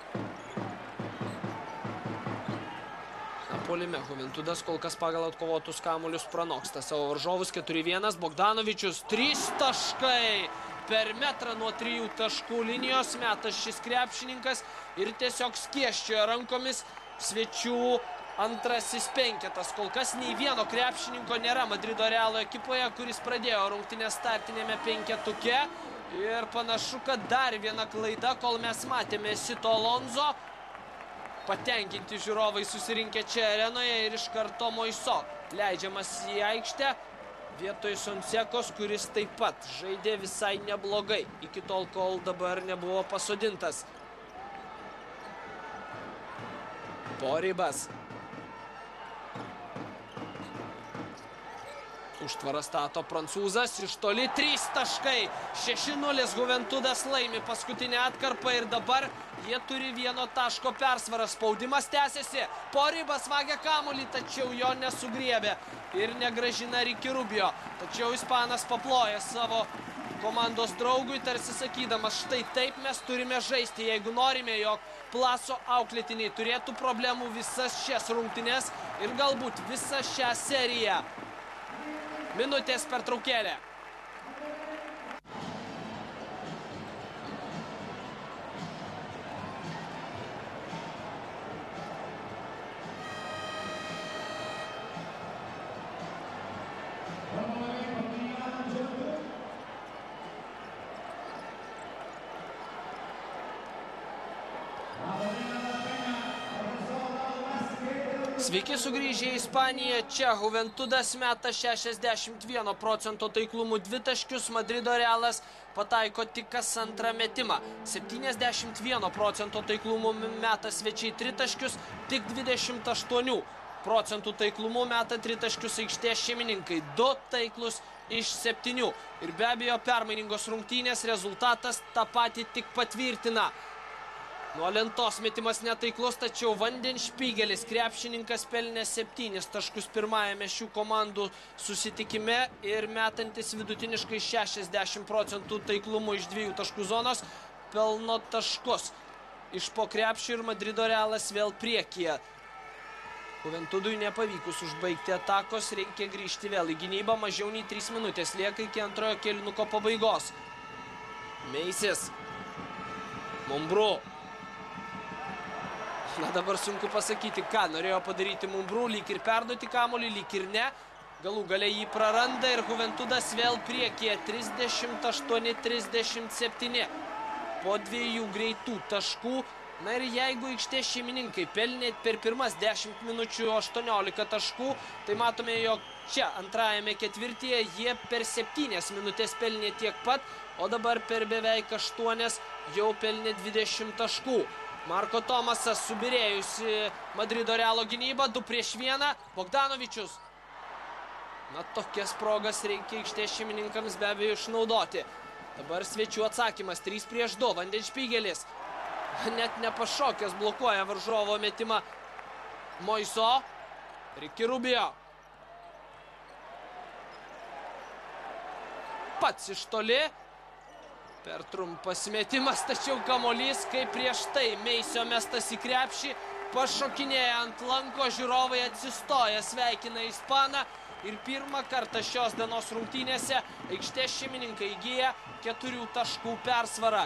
Puolime Juventudas kol kas pagal atkovotus kamuolius pranoksta savo varžovus. 4-1. Bogdanovičius 3 taškai. Per metrą nuo 3 taškų linijos metas šis krepšininkas ir tiesiog skieščioja rankomis svečių antrasis penketas. Kol kas nei vieno krepšininko nėra Madrido Realo ekipoje, kuris pradėjo rungtynės startinėme penketuke. Ir panašu, kad dar viena klaida, kol mes matėme Sito Alonso. Patenkinti žiūrovai susirinkę čia arenoje ir iš karto Moiso leidžiamas į aikštę vietoj Sonsekos, kuris taip pat žaidė visai neblogai iki tol, kol dabar nebuvo pasodintas. Poribas. Užtvarą stato prancūzas, iš toli 3 taškai. 6-0 Juventudas laimi paskutinę atkarpą ir dabar jie turi 1 taško persvarą. Spaudimas tęsiasi. Poribas vagia kamuolį, tačiau jo nesugriebė ir negrąžina Ricky Rubio. Tačiau ispanas paploja savo komandos draugui, tarsi sakydamas, štai taip mes turime žaisti, jeigu norime, jog Plaso auklėtiniai turėtų problemų visas šias rungtynes ir galbūt visą šią seriją. Minutės pertraukėlė. Sveiki sugrįžę į Ispaniją, čia Juventudas meta 61 procento taiklumu 2 taškius, Madrido Realas pataiko tik kas antrą metimą. 71 procento taiklumu meta svečiai 3 taškius, tik 28 procentų taiklumu meta 3 taškius aikštės šeimininkai, 2 taiklus iš 7. Ir be abejo permainingos rungtynės rezultatas tą patį tik patvirtina. Nuo lentos metimas netaiklus, tačiau Vandenšpygelis krepšininkas pelnė 7 taškus pirmajame šių komandų susitikime ir metantis vidutiniškai 60 procentų taiklumu iš 2 taškų zonos pelno taškus. Iš po krepšio ir Madrido Realas vėl priekyje. Juventudui nepavykus užbaigti atakos, reikia grįžti vėl į gynybą. Mažiau nei 3 minutės lieka iki antrojo kėlinuko pabaigos. Meisis. Mumbrų. Na dabar sunku pasakyti, ką norėjo padaryti Mumbrų, lyg ir perduoti kamuolį, lyg ir ne. Galų gale jį praranda ir Juventudas vėl priekyje 38-37 po 2 greitų taškų. Na ir jeigu aikštės šeimininkai pelnė per pirmas 10 minučių 18 taškų, tai matome, jog čia antrajame ketvirtyje jie per 7 minutės pelnė tiek pat, o dabar per beveik 8 jau pelnė 20 taškų. Marko Tomasas subirėjusi Madrido Realo gynybą, 2-1, Bogdanovičius. Na, tokias progas reikia aikštės šeimininkams be abejo išnaudoti. Dabar svečių atsakymas, 3-2, Vandenšpygelis. Net nepašokęs blokuoja varžovo metimą Moiso. Ricky Rubio. Pats iš toli. Per trumpas metimas, tačiau kamuolys, kaip prieš tai Meisio mestas į krepšį, pašokinėja ant lanko, žiūrovai atsistoja, sveikina ispaną ir pirmą kartą šios dienos rungtynėse aikštės šeimininkai įgyja 4 taškų persvarą,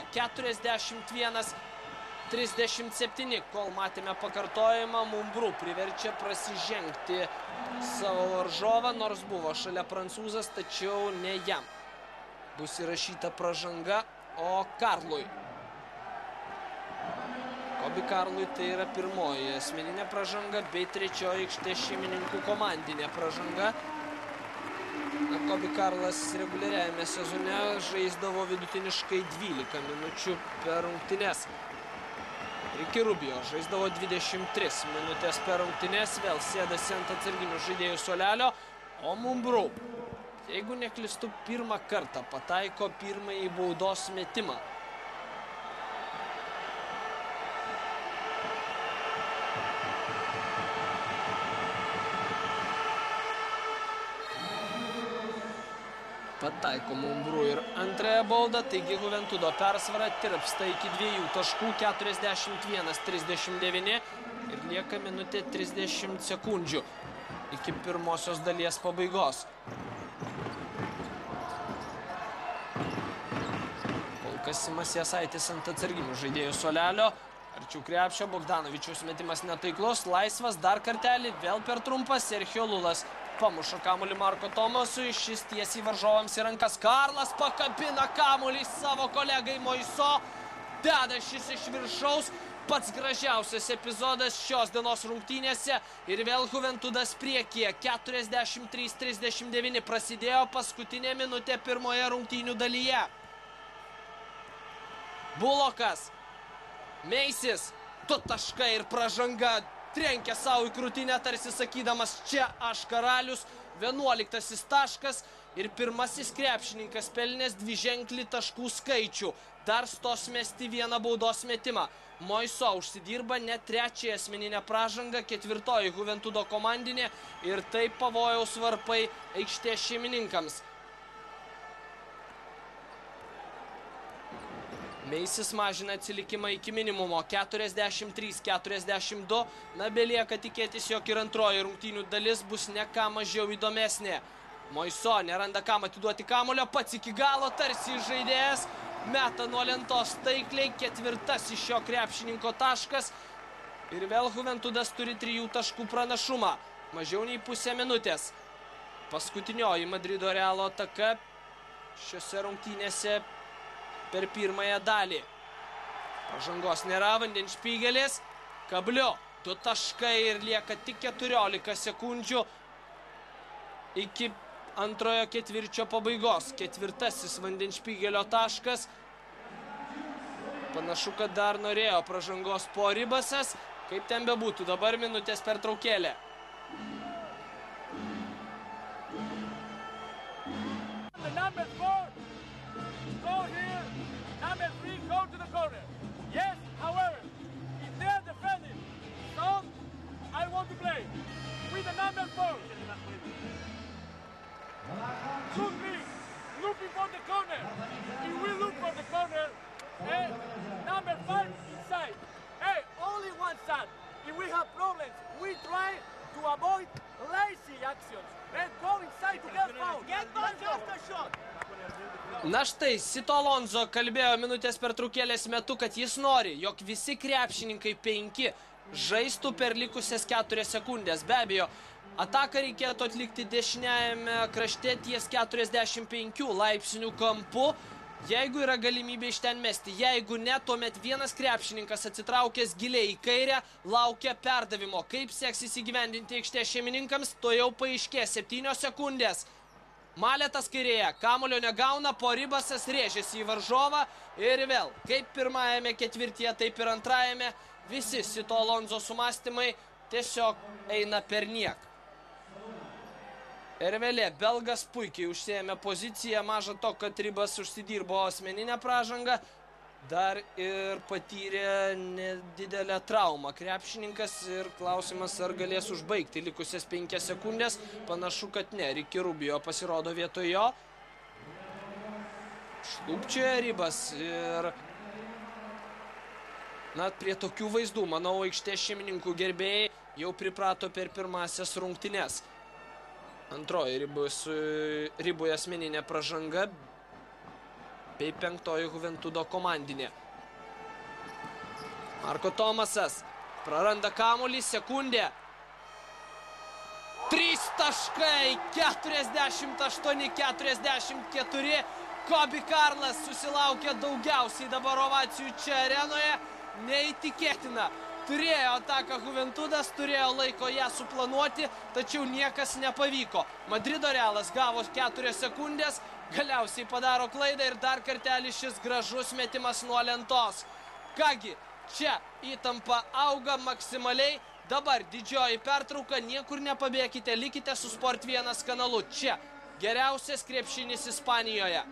41-37, kol matėme pakartojimą, Mumbrų priverčia prasižengti savo varžovą, nors buvo šalia prancūzas, tačiau ne jam. Bus įrašyta pražanga, o Karlui. Kobi Karlui tai yra pirmoji asmeninė pražanga, bei trečioji aikštės šeimininkų komandinė pražanga. Na, Kobi Karlas reguliariajame sezone žaisdavo vidutiniškai 12 minučių per rungtynes. Ricky Rubio žaisdavo 23 minutės per rungtynes, vėl sėdasi ant atsarginių žaidėjų suolelio, o Mumbrų, jeigu neklystu, pirmą kartą pataiko pirmąjį baudos metimą. Pataiko Mumbrų ir antrąją baudą, taigi Juventudo persvara tirpsta iki 2 taškų, 41-39 ir lieka minutė 30 sekundžių iki pirmosios dalies pabaigos. Kol kas Simas Jasaitis ant atsarginių žaidėjų suolelio. Arčiau krepšio, Bogdanovičiaus metimas netaiklus, laisvas, dar kartelį, vėl per trumpas, Sergio Lulas pamuša kamuolį Marko Tomasui, šis tiesiai varžovams į rankas. Karlas pakabina kamuolį savo kolegai Moiso, deda šis iš viršaus, pats gražiausias epizodas šios dienos rungtynėse ir vėl Juventudas priekyje, 43-39 prasidėjo paskutinė minutė pirmoje rungtynių dalyje. Bulokas, Meisis, 2 taškai ir pražanga, trenkia savo į krūtinę, tarsi sakydamas, čia aš karalius, 11 taškas ir pirmasis krepšininkas pelnęs 2-ženklį taškų skaičių. Dar stos mesti vieną baudos metimą. Moiso užsidirba net 3 asmeninę pražangą, 4 Juventudo komandinė ir taip pavojaus varpai aikštės šeimininkams. Meisis mažina atsilikimą iki minimumo, 43-42, na belieka tikėtis, jog ir antroji rungtynių dalis bus ne ką mažiau įdomesnė. Moiso neranda kam atiduoti kamulio, pats iki galo tarsi žaidėjas, meta nuo lentos taikliai, 4 šio krepšininko taškas ir vėl Juventudas turi 3 taškų pranašumą, mažiau nei pusę minutės. Paskutinioji Madrido Realo ataka šiose rungtynėse per pirmąją dalį. Pažangos nėra, Vandenšpygelis, Kablio, 2 taškai ir lieka tik 14 sekundžių iki antrojo ketvirčio pabaigos. 4 Vandenšpygelio taškas. Panašu, kad dar norėjo pražangos po Ribasas. Kaip ten bebūtų, dabar minutės pertraukėlė. Yes, however, if they are defending, so I want to play with the number 4. Looking for the corner. If we look for the corner, number 5 inside. Hey, only one shot. If we have problems, we try to avoid lazy actions. Let's go inside to get foul. Get foul, just a shot. Na štai, Sito Alonso kalbėjo minutės pertraukėlės metu, kad jis nori, jog visi krepšininkai 5 žaistų per likusias 4 sekundės. Be abejo, ataką reikėtų atlikti dešiniajame krašte ties 45 laipsnių kampu, jeigu yra galimybė iš ten mesti. Jeigu ne, tuomet vienas krepšininkas atsitraukęs giliai į kairę laukia perdavimo. Kaip seksis įgyvendinti aikštės šeimininkams, to jau paaiškės 7 sekundės. Maletas kairėje, kamulio negauna, po Ribasas rėžėsi į varžovą ir vėl, kaip pirmajame ketvirtyje, taip ir antrajame, visi Sito Alonso sumastymai tiesiog eina per niek. Ervelė, belgas puikiai užsiėmė poziciją, maža to, kad Ribas užsidirbo asmeninę pražangą, dar ir patyrė nedidelę traumą krepšininkas ir klausimas, ar galės užbaigti likusias 5 sekundės. Panašu, kad ne, Ricky Rubio pasirodo vietoj jo. Šlupčioja Ribas ir na, prie tokių vaizdų, manau, aikštės šeimininkų gerbėjai jau priprato per pirmasias rungtynes. Antroji Riboje asmeninė pražanga bei 5 Juventudo komandinė. Marko Tomasas praranda kamuolį, sekundė. 3 taškai, 48-44. Kobi Karlas susilaukė daugiausiai dabar ovacijų čia arenoje. Neįtikėtina. Turėjo ataką Juventudas, turėjo laiko ją suplanuoti, tačiau niekas nepavyko. Madrido Realas gavo 4 sekundės, galiausiai padaro klaidą ir dar kartelį šis gražus metimas nuo lentos. Kągi, čia įtampa auga maksimaliai, dabar didžioji pertrauka, niekur nepabėkite, likite su Sport 1 kanalu. Čia geriausias krepšinis Ispanijoje.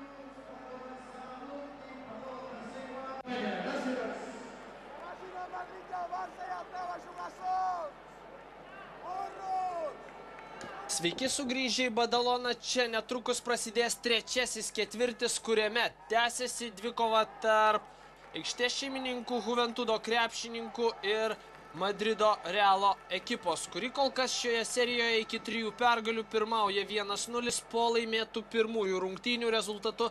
Sveiki sugrįžę į Badaloną, čia netrukus prasidės trečiasis ketvirtis, kuriame tęsiasi dvikova tarp aikštės šeimininkų, Juventudo krepšininkų ir Madrido Realo ekipos, kuri kol kas šioje serijoje iki 3 pergalių pirmauja 1-0 po laimėtų pirmųjų rungtynių rezultatu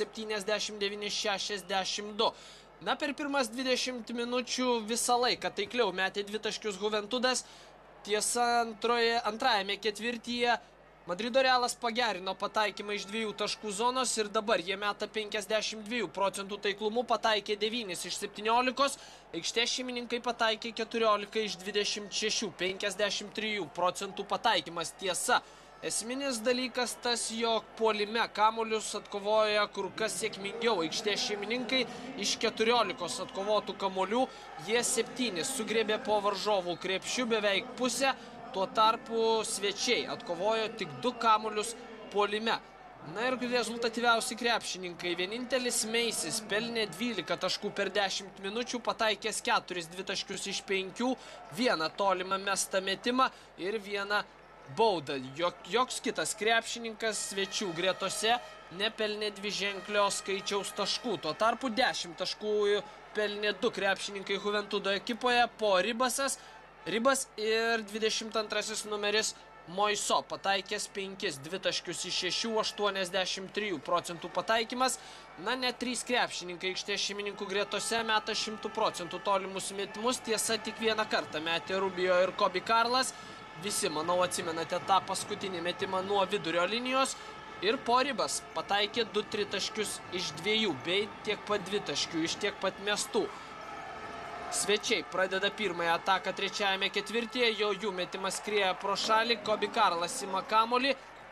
79-62. Na, per pirmas 20 minučių visą laiką taikliau metė 2 taškius Juventudas. Tiesa, antrajame ketvirtyje Madrido Realas pagerino pataikymą iš 2 taškų zonos ir dabar jie meta 52 procentų taiklumu, pataikė 9 iš 17, aikštės šeimininkai pataikė 14 iš 26, 53 procentų pataikymas. Tiesa, esminis dalykas tas, jog puolime kamuolius atkovoja kur kas sėkmingiau aikštės šeimininkai. Iš 14 atkovotų kamuolių jie 7 sugriebė po varžovų krepšių, beveik pusę. Tuo tarpu svečiai atkovojo tik 2 kamuolius puolime. Na ir rezultatyviausi krepšininkai. Vienintelis Meisis pelnė 12 taškų per 10 minučių, pataikęs 4 dvitaškius iš 5, 1 tolimą mestą metimą ir 1 baudą. Joks kitas krepšininkas svečių gretose nepelnė dviženklio skaičiaus taškų. Tuo tarpu 10 taškų pelnė 2 krepšininkai Juventudo ekipoje, po Ribas ir 22 numeris Moiso, pataikęs 5 dvitaškius iš 6, 83 procentų pataikymas. Na, net 3 krepšininkai aikštės šeimininkų gretose meta 100 procentų tolimus metimus. Tiesa, tik 1 kartą metė Rubio ir Kobe Karlas. Visi, manau, atsimenate tą paskutinį metimą nuo vidurio linijos. Ir po Ribas pataikė 2 tritaškius iš 2, bei tiek pat dvitaškių iš tiek pat mestų. Svečiai pradeda pirmąją ataką trečiajame ketvirtyje, jau jų metimas skrieja pro šalį, Kobe Karlas ima kamuolį.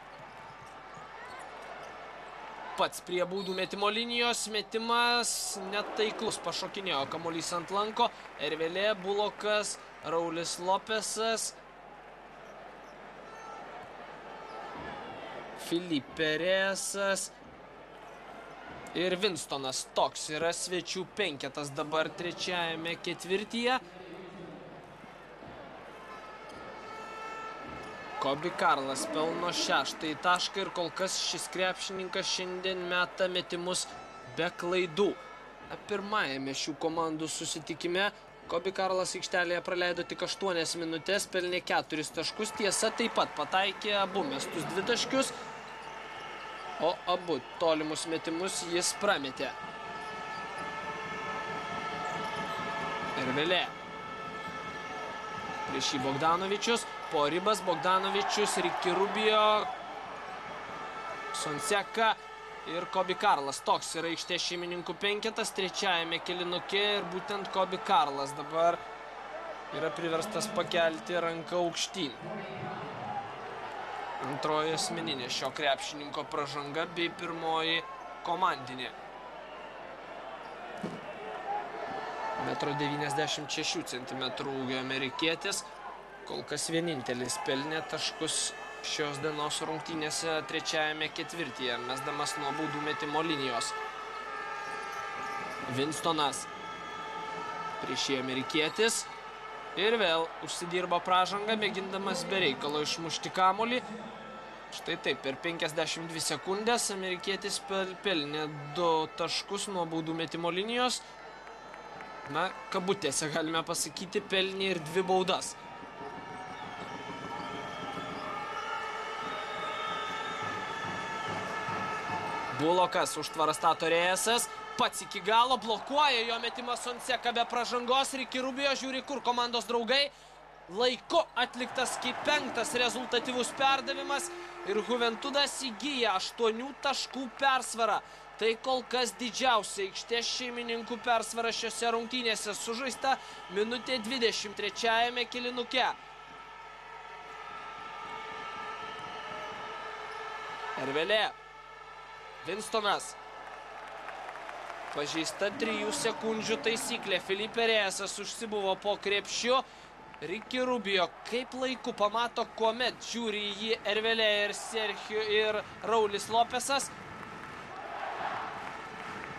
Pats prie baudų metimo linijos, metimas netaiklus, pašokinėjo kamuolys ant lanko, Ervelė, Bulokas, Raulis Lopesas, Filipe Resas ir Winstonas. Toks yra svečių penketas dabar trečiajame ketvirtyje. Kobe Karlas pelno 6 tašką ir kol kas šis krepšininkas šiandien meta metimus be klaidų. Pirmajame šių komandų susitikime Kobe Karlas aikštelėje praleido tik 8 minutės, pelnė 4 taškus. Tiesa, taip pat pataikė abu mestus 2 taškius, o abu tolimus metimus jis prametė. Ervelė. Prieš jį Bogdanovičius, po Ribas Bogdanovičius, Ricky Rubio, Sonseka ir Kobe Karlas. Toks yra aikštės šeimininkų penketas trečiajame kėlinuke ir būtent Kobe Karlas dabar yra priverstas pakelti ranką aukštyn. Antroji asmeninė šio krepšininko pražanga bei pirmoji komandinė. 1,96 cm ūgio amerikietis, kol kas vienintelis pelnė taškus šios dienos rungtynėse trečiajame ketvirtyje, mesdamas nuo baudų metimo linijos. Winstonas prieš jį amerikietis ir vėl užsidirba pražangą, mėgindamas be reikalo išmušti kamuolį. Štai taip, per 52 sekundės amerikietis pelnė 2 taškus nuo baudų metimo linijos. Na, kabutėse galime pasakyti, pelnė ir 2 baudas. Bulokas užtvarą stato Resas, pats iki galo blokuoja jo metimą Sonseka be pražangos. Ricky Rubio žiūri, kur komandos draugai. Laiku atliktas kaip 5 rezultatyvus perdavimas ir Juventudas įgyja 8 taškų persvarą. Tai kol kas didžiausia aikštės šeimininkų persvara šiose rungtynėse, sužaista minutė 23 kėlinuke. Ervelė. Winstonas. Pažeista 3 sekundžių taisyklė. Filipe Resas užsibuvo po krepšiu. Ricky Rubio kaip laiku pamato, kuomet žiūri į jį Ervelė ir Sergio ir Raulis Lopesas.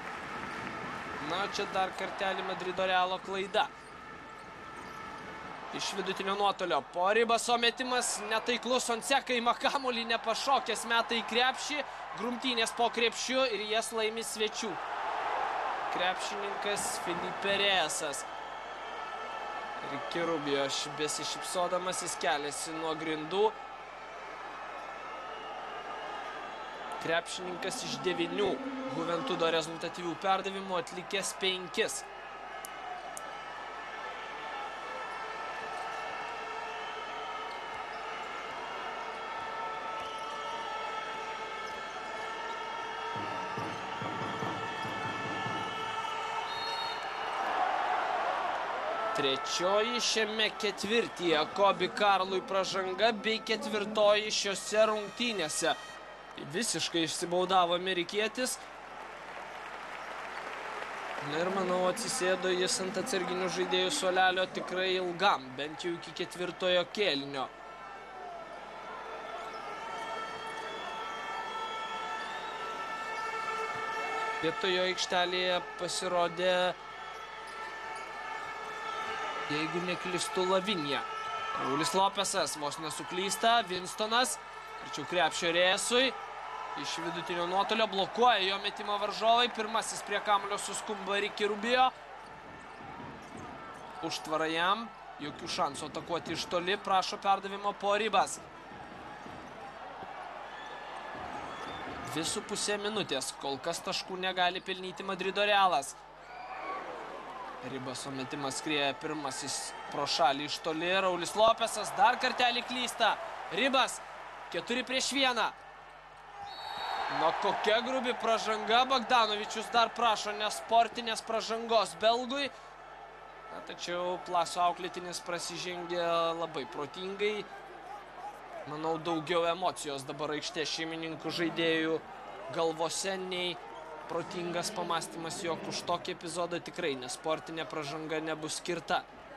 Na, čia dar kartelį Madrido Realo klaida. iš vidutinio nuotolio. Po Ribaso metimas netaiklus, Fonseca ima kamuolį, nepašokęs meta į krepšį. Grumtynės po krepšiu ir jas laimi svečių krepšininkas Felipe Reyesas. Ricky Rubio besišypsodamas jis keliasi nuo grindų. Krepšininkas iš 9 Juventudo rezultatyvių perdavimų atlikęs 5. Trečioji šiame ketvirtyje Kobi Karlui pražanga bei ketvirtoji šiose rungtynėse. Visiškai išsibaudavo amerikietis. Na ir manau atsisėdo jis ant atsarginių žaidėjų suolelio tikrai ilgam, bent jau iki ketvirtojo kėlinio. Vietojo aikštelėje pasirodė, jeigu neklystu, Lavinja. Raulis Lopesas vos nesuklysta, Winstonas, arčiau krepšio Reyesui, iš vidutinio nuotolio blokuoja jo metimo varžovai, pirmasis prie kamuolio suskumba Ricky Rubio. Užtvara jam, jokių šansų atakuoti iš toli, prašo perdavimo po Ribas. 2,5 minutės, kol kas taškų negali pelnyti Madrido Realas. Ribaso metimas skrieja pirmasis pro šalį iš toli. Raulis Lopesas dar kartelį klysta. Ribas 4-1. Na kokia grubi pražanga. Bogdanovičius dar prašo nesportinės pražangos belgui. Na, tačiau Plaso auklėtinis prasižengė labai protingai. Manau, daugiau emocijos dabar aikštės šeimininkų žaidėjų galvose nei protingas pamastymas, jog už tokį epizodą tikrai nesportinė pražanga nebus skirta.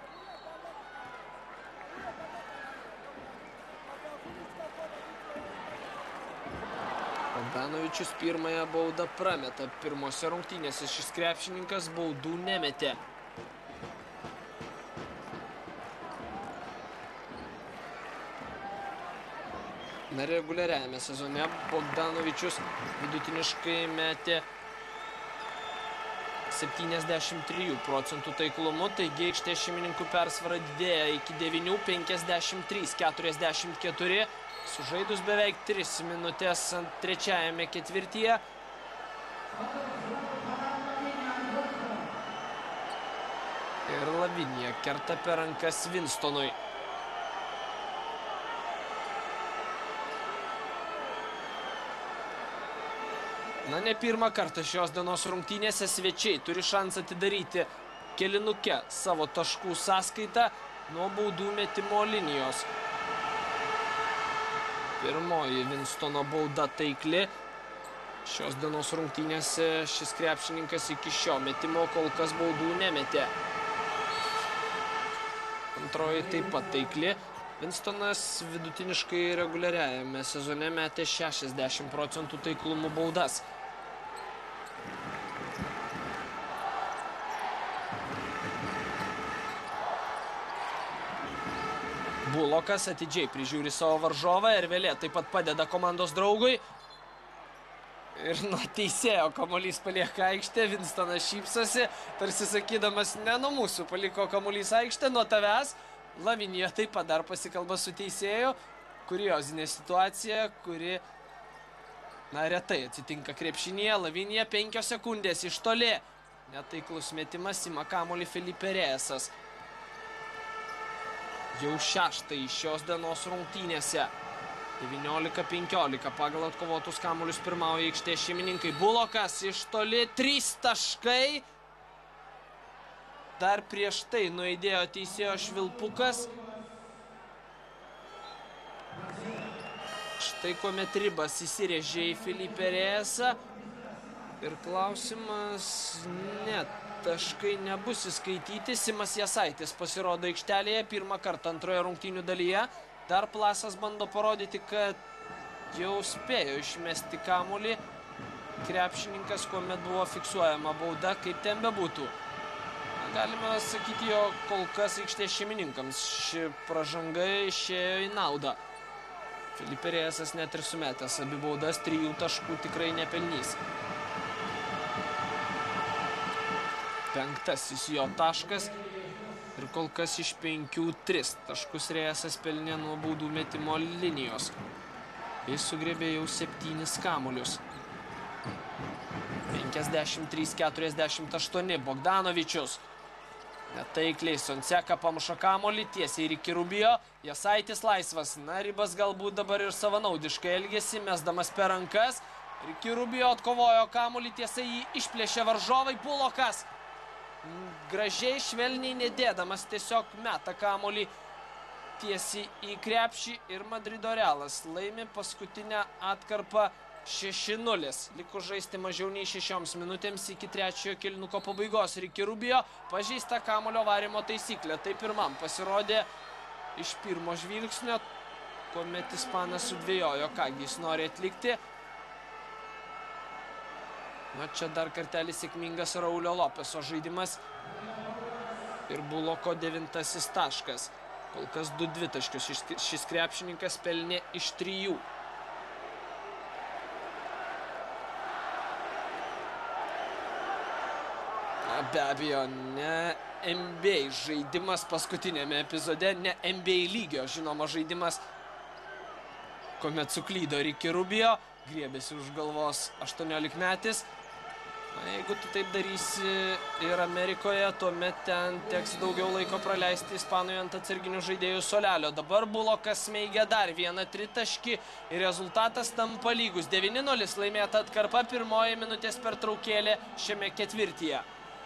Bogdanovičius pirmąją baudą prameta. Pirmose rungtynėse šis krepšininkas baudų nemetė. Na, reguliariajame sezone Bogdanovičius vidutiniškai metė 73% taiklumu, taigi aikštės šeimininkų persvara didėja iki 9, 53, 44, sužaidus beveik 3 minutės trečiajame ketvirtyje. Ir Lavinja kerta per rankas Winstonui. Na, ne pirmą kartą šios dienos rungtynėse svečiai turi šansą atidaryti kėlinuke savo taškų sąskaitą nuo baudų metimo linijos. Pirmoji Winstono bauda taikli. Šios dienos rungtynėse šis krepšininkas iki šio metimo kol kas baudų nemetė. Antroji taip pat taikli. Winstonas vidutiniškai reguliariajame sezone metė 60% taiklumų baudas. Bulokas atidžiai prižiūri savo varžovą ir vėlė taip pat padeda komandos draugui. Ir nuo teisėjo kamuolys palieka aikštę, Winstonas šypsosi, tarsi sakydamas, ne nuo mūsų paliko kamuolys aikštę, nuo tavęs. Lavinja taip pat dar pasikalba su teisėju. Kuriozinė situacija, kuri, na, retai atsitinka krepšinėje. Lavinja 5 sekundės iš toli. Netaiklus metimas, ima kamuolį Felipe Reyesas. Jau 6 šios dienos rungtynėse. 19-15 pagal atkovotus kamuolius pirmauja aikštės šeimininkai. Bulokas iš toli, 3 taškai. Dar prieš tai nuaidėjo teisėjo švilpukas. Štai kuomet Ribas įsirėžė į Felipe Reyesą. Ir klausimas, ne, taškai nebus įskaityti. Simas Jasaitis pasirodo aikštelėje pirmą kartą antroje rungtynių dalyje. Dar Plasas bando parodyti, kad jau spėjo išmesti kamuolį. Krepšininkas, kuomet buvo fiksuojama bauda, kaip ten bebūtų. galime sakyti, jo kol kas aikštės šeimininkams ši pražanga išėjo į naudą. Felipe Reyesas net ir sumetęs abi baudas, 3 taškų tikrai nepelnys. 5. jo taškas ir kol kas iš 5 3 taškus Reyesas pelnė nuo baudų metimo linijos. Jis sugrėbė jau 7 kamuolius. 53-48 Bogdanovičius. Netaikliai Sonseka pamuša kamuolį, tiesiai Ricky Rubio. Jasaitis laisvas. Na, Ribas galbūt dabar ir savanaudiškai elgėsi, mesdamas per rankas. Ricky Rubio atkovojo kamuolį, tiesiai jį išplėšė varžovai. Bulokas gražiai, švelniai nedėdamas tiesiog meta kamuolį tiesiai į krepšį ir Madrido Realas laimi paskutinę atkarpą 6-0. Liko žaisti mažiau nei 6 minutėms iki 3 kėlinuko pabaigos. Ricky Rubio pažeista kamuolio varimo taisyklė. Tai pirmam pasirodė iš pirmo žvilgsnio, kuomet ispanas sudvėjojo, kągi jis nori atlikti. Na, čia dar kartelį sėkmingas Raulio Lopeso žaidimas ir Buloko 9 taškas. Kol kas 2 dvitaškius šis krepšininkas pelnė iš 3. Be abejo, ne NBA žaidimas paskutinėme epizode, ne NBA lygio, žinoma, žaidimas, kuomet suklydo Ricky Rubio, griebėsi už galvos 18-metis. Na, jeigu tu taip darysi ir Amerikoje, tuomet ten teks daugiau laiko praleisti ispanui ant atsarginių žaidėjų suolelio. Dabar Bulokas smeigia dar vieną tritaškį ir rezultatas tampa lygus. 9-0 laimėta atkarpa, 1 minutės pertraukėlė šiame ketvirtyje.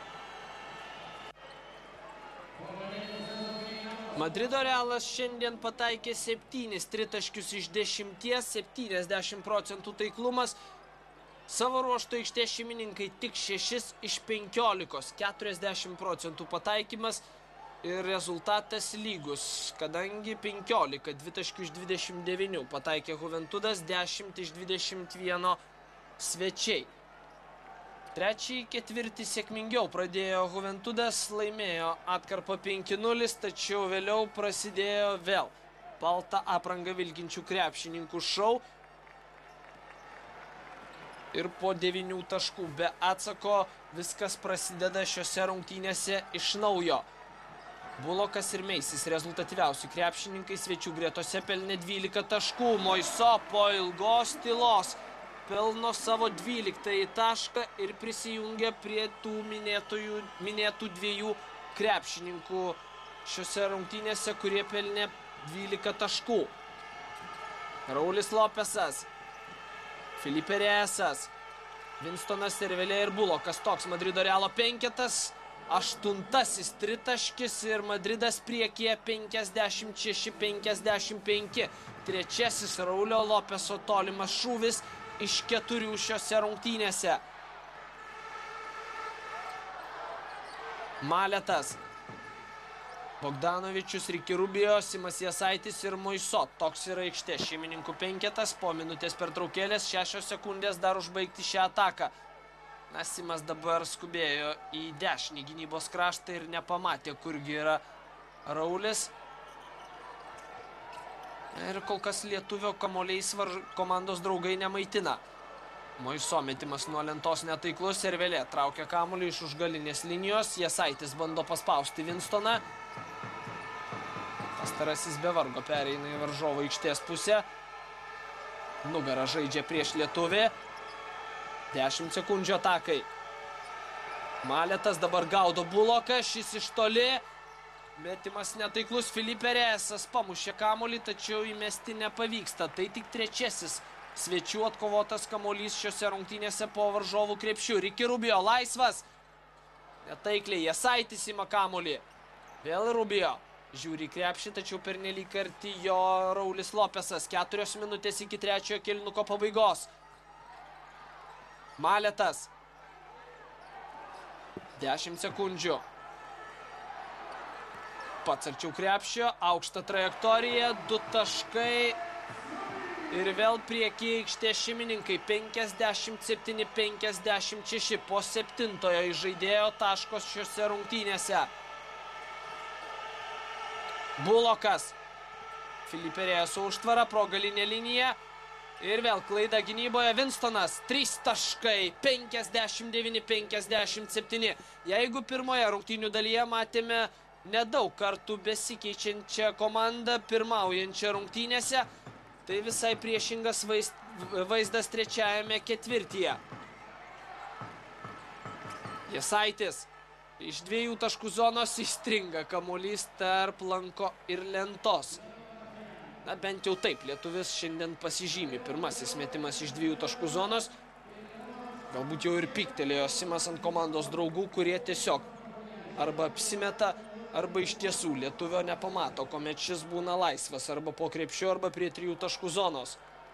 Madrido Realas šiandien pataikė 7 tritaškius iš 10, 70% taiklumas. Savo ruožtų aikštės šeimininkai tik 6 iš 15, 40% pataikymas ir rezultatas lygus, kadangi 15, 2 taškių iš 29 pataikė Juventudas, 10 iš 21 svečiai. Trečiąjį ketvirtį sėkmingiau pradėjo Juventudas, laimėjo atkarpą 5-0, tačiau vėliau prasidėjo vėl baltą aprangą vilkinčių krepšininkų šou. Ir po 9 taškų be atsako viskas prasideda šiose rungtynėse iš naujo. Bulokas ir Meisis rezultatyviausių krepšininkai svečių gretose pelnė 12 taškų. Moiso po ilgos tylos pelno savo 12 tašką ir prisijungia prie tų minėtų 2 krepšininkų šiose rungtynėse, kurie pelnė 12 taškų. Raulis Lopesas, Felipe Reyesas, Winstonas Cervelė ir Bulokas. Toks Madrido Realo penketas, 8 tritaškis ir Madridas priekyje 56-55. Trečiasis Raulio Lopeso tolimas šūvis iš 4 šiose rungtynėse. Maletas, Bogdanovičius, Ricky Rubio, Simas Jasaitis ir Moiso. Toks yra aikštės šeimininkų penketas. Po minutės pertraukėlės 6 sekundės dar užbaigti šią ataką. Na, Simas dabar skubėjo į dešinį gynybos kraštą ir nepamatė, kurgi yra Raulis. Ir kol kas lietuvio kamuoliais komandos draugai nemaitina. Moiso metimas nuo lentos netaiklus, Cervelė traukia kamuolį iš užgalinės linijos. Jasaitis bando paspausti Winstoną. Pastarasis be vargo pereina į varžovo aikštės pusę. Nugarą žaidžia prieš lietuvį. 10 sekundžių atakai. Maletas dabar gaudo Buloką, šis iš toli. Metimas netaiklus, Felipe Reyesas pamušė kamuolį, tačiau įmesti nepavyksta. Tai tik trečiasis svečių atkovotas kamuolys šiose rungtynėse po varžovų krepšių. Ricky Rubio laisvas. Netaikliai Jasaitis ima kamuolį. Vėl Rubio. Žiūri krepšį, tačiau pernelyg arti jo Raulis Lopesas. 4 minutės iki 3 kėlinuko pabaigos. Maletas. 10 sekundžių. Pats arčiau krepšio, aukšta trajektorija, 2 taškai. Ir vėl priekyje aikštės šeimininkai 57-56 po 7-ojo žaidėjo taškos šiose rungtynėse. Bulokas. Filipe Rėjaso užtvara pro galinę liniją. Ir vėl klaida gynyboje. Winstonas. 3 taškai. 59-57. Jeigu pirmoje rungtynių dalyje matėme nedaug kartų besikeičiančią komandą pirmaujančią rungtynėse, tai visai priešingas vaizdas trečiajame ketvirtyje. Jasaitis iš 2 taškų zonos įstringa kamuolys tarp lanko ir lentos. Na, bent jau taip, lietuvis šiandien pasižymi. Pirmasis metimas iš 2 taškų zonos. Galbūt jau ir pyktelėjo Simas ant komandos draugų, kurie tiesiog arba apsimeta, arba iš tiesų lietuvio nepamato, kuomet šis būna laisvas, arba po krepšiu, arba prie 3 taškų zonos.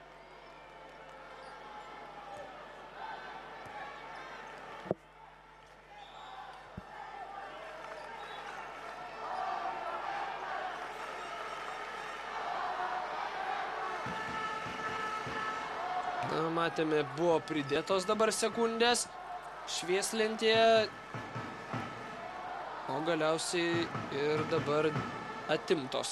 Na, matėme, buvo pridėtos dabar sekundės švieslentėje. O galiausiai ir dabar atimtos.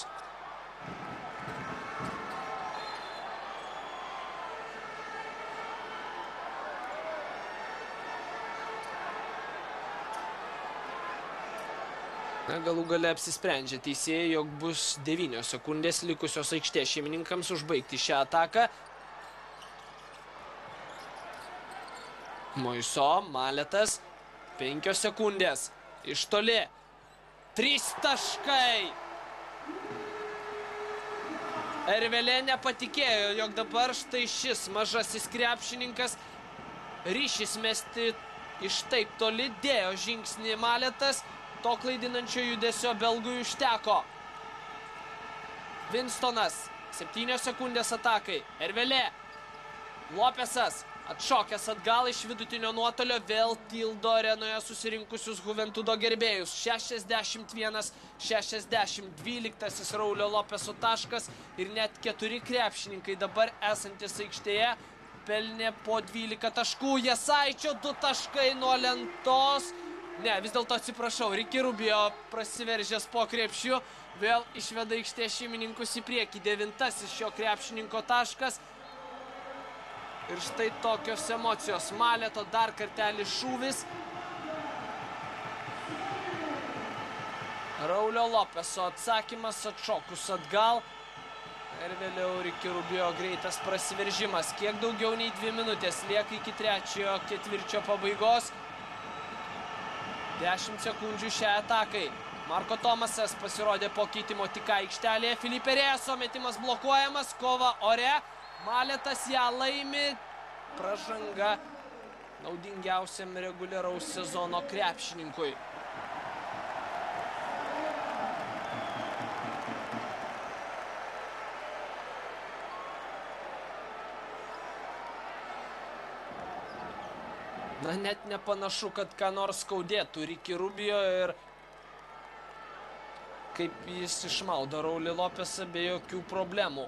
Na, galų gale apsisprendžia teisėjai, jog bus 9 sekundės likusios aikštės šeimininkams užbaigti šią ataką. Moiso, Maletas, 5 sekundės. Iš toli. 3 taškai. Ervelė nepatikėjo, jog dabar štai šis mažasis krepšininkas ryšis mesti iš taip toli, dėjo žingsnį Maletas. To klaidinančio judesio belgui užteko. Winstonas. 7 sekundės atakai. Ervelė. Lopesas. Atšokęs atgal iš vidutinio nuotolio, vėl tildo arenoje susirinkusius Juventudo gerbėjus. 61-60, 12 Raulio Lopeso taškas ir net 4 krepšininkai dabar esantis aikštėje pelnė po 12 taškų. Jasaičio 2 taškai nuo lentos. Ne, vis dėlto atsiprašau, Ricky Rubio prasiveržęs po krepšiu, vėl išveda aikštės šeimininkus į priekį. 9 šio krepšininko taškas. Ir štai tokios emocijos. Maleto dar kartelį šūvis. Raulio Lopeso atsakymas atšokus atgal. Ir vėliau Ricky Rubio greitas prasiveržimas. Kiek daugiau nei 2 minutės lieka iki 3-ojo ketvirčio pabaigos. 10 sekundžių šiai atakai. Marko Tomasas pasirodė po keitimo tik aikštelėje. Filipe Rėjaso metimas blokuojamas. Kova ore. Maletas ją laimi. Pražanga naudingiausiam reguliaraus sezono krepšininkui. Na, net nepanašu, kad ką nors skaudėtų Ricky Rubio ir kaip jis išmaudo Raulį Lopesą be jokių problemų.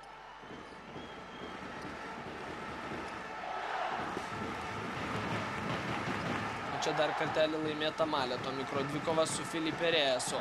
Čia dar kartelį laimėta Maleto mikrodvikova su Filipe Rėjaso,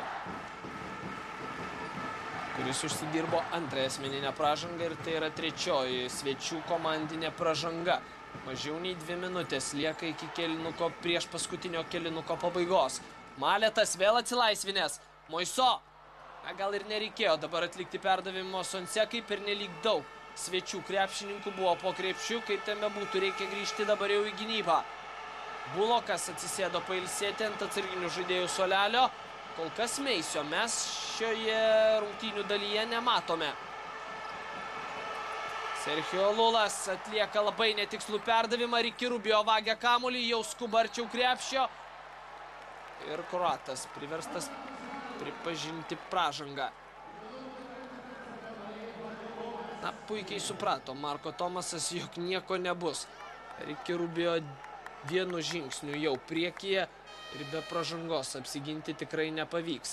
kuris užsidirbo 2 asmeninę pražangą ir tai yra 3-oji svečių komandinė pražanga. Mažiau nei 2 minutės lieka iki kėlinuko prieš paskutinio kėlinuko pabaigos. Maletas vėl atsilaisvinęs. Moiso. Na, gal ir nereikėjo dabar atlikti perdavimo Sonsekai, pernelyg daug svečių krepšininkų buvo po krepšiu, kaip ten bebūtų, reikia grįžti dabar jau į gynybą. Bulokas atsisėdo pailsėti ant atsarginių žaidėjų suolelio. Kol kas Meisio mes šioje rungtynių dalyje nematome. Sergio Lulas atlieka labai netikslų perdavimą. Ricky Rubio vagia kamuolį, jau skuba arčiau krepšio. Ir kroatas priverstas pripažinti pražangą. Na, puikiai suprato Marko Tomasas, jog nieko nebus. Ricky Rubio 1 žingsniu jau priekyje ir be pražangos apsiginti tikrai nepavyks.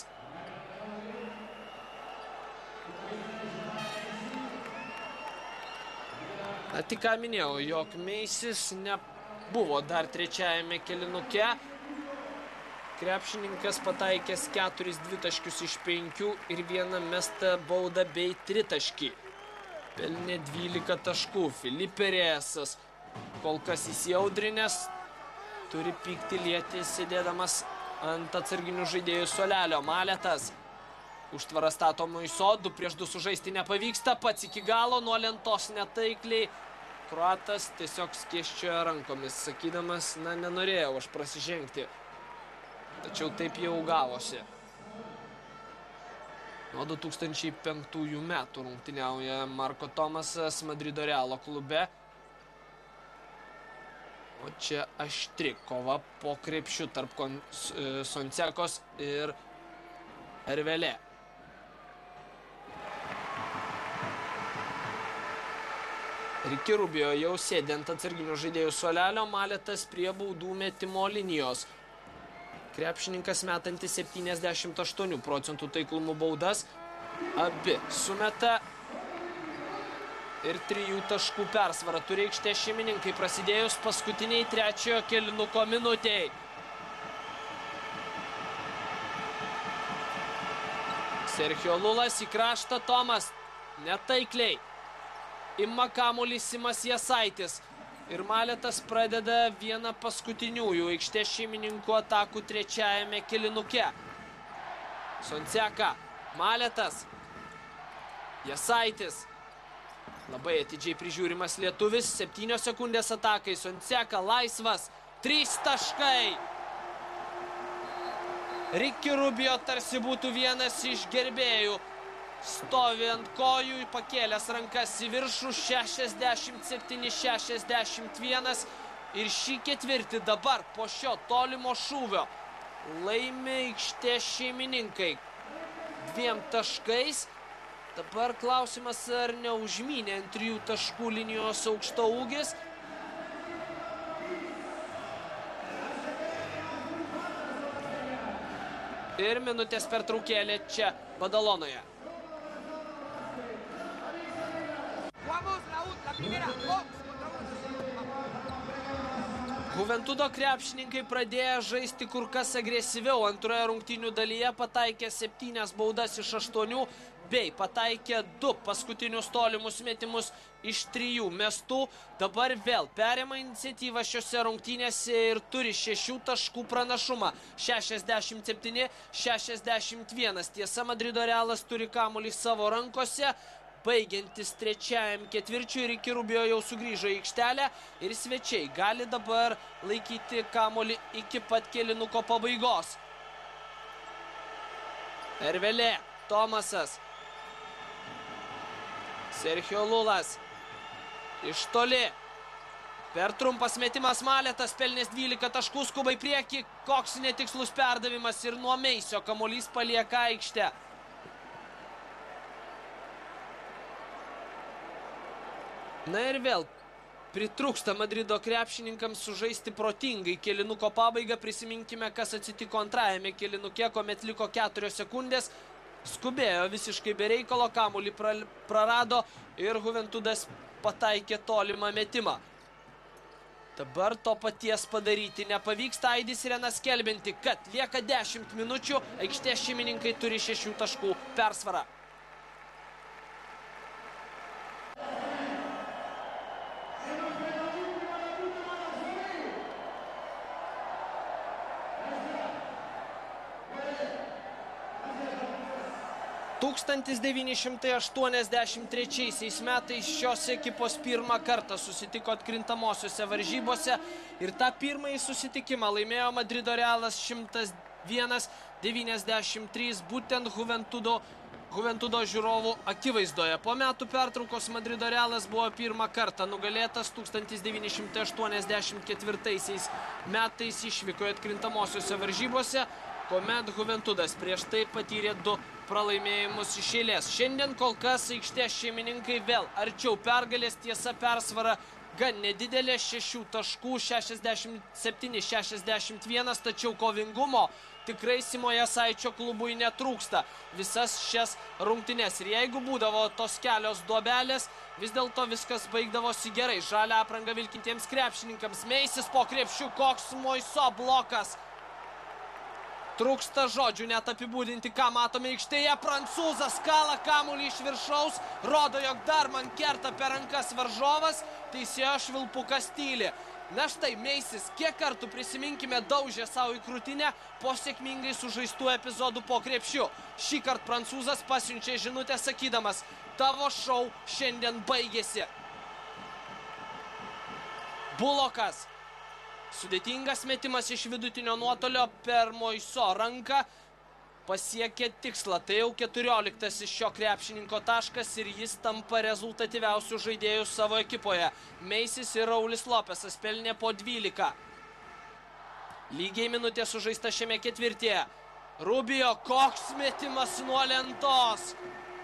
Tik ką minėjau, jog Meisis nebuvo dar trečiajame kėlinuke. Krepšininkas pataikęs 4 dvitaškius iš 5 ir vieną mestą baudą bei tritaškį. Pelnė 12 taškų. Filipe Reyesas kol kas įsiaudrinęs, turi pykti sėdėdamas ant atsarginių žaidėjų suolelio. Maletas. Užtvara statoma į 2 prieš 2 sužaisti nepavyksta, pats iki galo nuo lentos netaikliai. Kroatas tiesiog skėsčioja rankomis, sakydamas, na, nenorėjau aš prasižengti. Tačiau taip jau gavosi. Nuo 2005 metų rungtyniauja Marko Tomasas Madrido Realo klube. O čia aštri kova po krepšiu tarp Sonsekos ir Ervelė. Ricky Rubio jau sėdint atsarginių žaidėjų suolelio, Maletas prie baudų metimo linijos. Krepšininkas metantis 78% taiklumų baudas. Abi sumeta ir 3 taškų persvarą turi aikštės šeimininkai prasidėjus paskutiniai trečiojo kėlinuko minutei. Sergio Lulas į kraštą, Tomas netaikliai. Ima kamuolį Simas Jasaitis. Ir Maletas pradeda vieną paskutiniųjų aikštės šeimininkų atakų trečiajame kėlinuke. Sonseka, Maletas, Jasaitis. Labai atidžiai prižiūrimas lietuvis, 7 sekundės atakai. Sonseka laisvas, 3 taškai. Ricky Rubio tarsi būtų vienas iš gerbėjų. Stovi ant kojų, pakėlęs rankas į viršų, 67-61. Ir šį ketvirtį dabar po šio tolimo šūvio laimi aikštės šeimininkai 2 taškais. Dabar klausimas, ar neužmynė ant 3 taškų linijos aukštaūgis. Ir minutės pertraukėlė čia Badalonoje. Juventudo krepšininkai pradėjo žaisti kur kas agresyviau. Antroje rungtynių dalyje pataikė 7 baudas iš 8 bei pataikė 2 paskutinius tolimus metimus iš 3 mestų. Dabar vėl perima iniciatyvą šiose rungtynėse ir turi 6 taškų pranašumą. 67-61. Tiesa, Madrido Realas turi kamuolį savo rankose. Baigiantis trečiajam ketvirčiui, Ricky Rubio jau sugrįžo į aikštelę ir svečiai gali dabar laikyti kamuolį iki pat kėlinuko pabaigos. Ervelė, Tomasas, Sergio Lulas, iš toli. Per trumpas metimas Maletas, pelnęs 12 taškų, skuba į priekį, koks netikslus perdavimas ir nuo Meisio kamuolys palieka aikštę. Na ir vėl pritrūksta Madrido krepšininkams sužaisti protingai kėlinuko pabaigą. Prisiminkime, kas atsitiko antrajame kėlinuke, kuomet liko 4 sekundės. Skubėjo visiškai be reikalo, kamuolį prarado ir Juventudas pataikė tolimą metimą. Dabar to paties padaryti nepavyksta. Aidis Sirena skelbianti, kad lieka 10 minučių, aikštės šeimininkai turi 6 taškų persvarą. Tūkstantis 1983 metais šios ekipos pirmą kartą susitiko atkrintamosiose varžybose ir tą pirmąjį susitikimą laimėjo Madrido Realas 101-93 būtent Juventudo žiūrovų akivaizdoje. Po metų pertraukos Madrido Realas buvo pirmą kartą nugalėtas 1984 metais išvykoje atkrintamosiose varžybose, kuomet Juventudas prieš tai patyrė 2 pralaimėjimus iš eilės. Šiandien kol kas aikštės šeimininkai vėl arčiau pergalės, tiesa persvara gan nedidelė, 6 taškų, 67-61, tačiau kovingumo tikrai Simo Jasaičio klubui netrūksta visas šias rungtynes. Ir jeigu būdavo tos kelios duobelės, vis dėlto viskas baigdavosi gerai. Žalią aprangą vilkintiems krepšininkams. Meisis po krepšiu, koks Moiso blokas. Trūksta žodžių net apibūdinti, ką matome aikštėje. Prancūzas kala kamuolį iš viršaus, rodo, jog dar man kerta per rankas varžovas, teisėjo švilpukas tyli. Na štai, Meisis, kiek kartų prisiminkime daužė savo į krūtinę po sėkmingai sužaistų epizodų po krepšiu. Šį kartą prancūzas pasiunčia žinutę sakydamas, tavo šou šiandien baigėsi. Bulokas. Sudėtingas metimas iš vidutinio nuotolio per Moiso ranką pasiekė tikslą. Tai jau 14 šio krepšininko taškas ir jis tampa rezultatyviausių žaidėjų savo ekipoje. Meisis ir Raulis Lopesas pelnė po 12. Lygiai minutė sužaista šiame ketvirtyje. Rubio, koks metimas nuo lentos.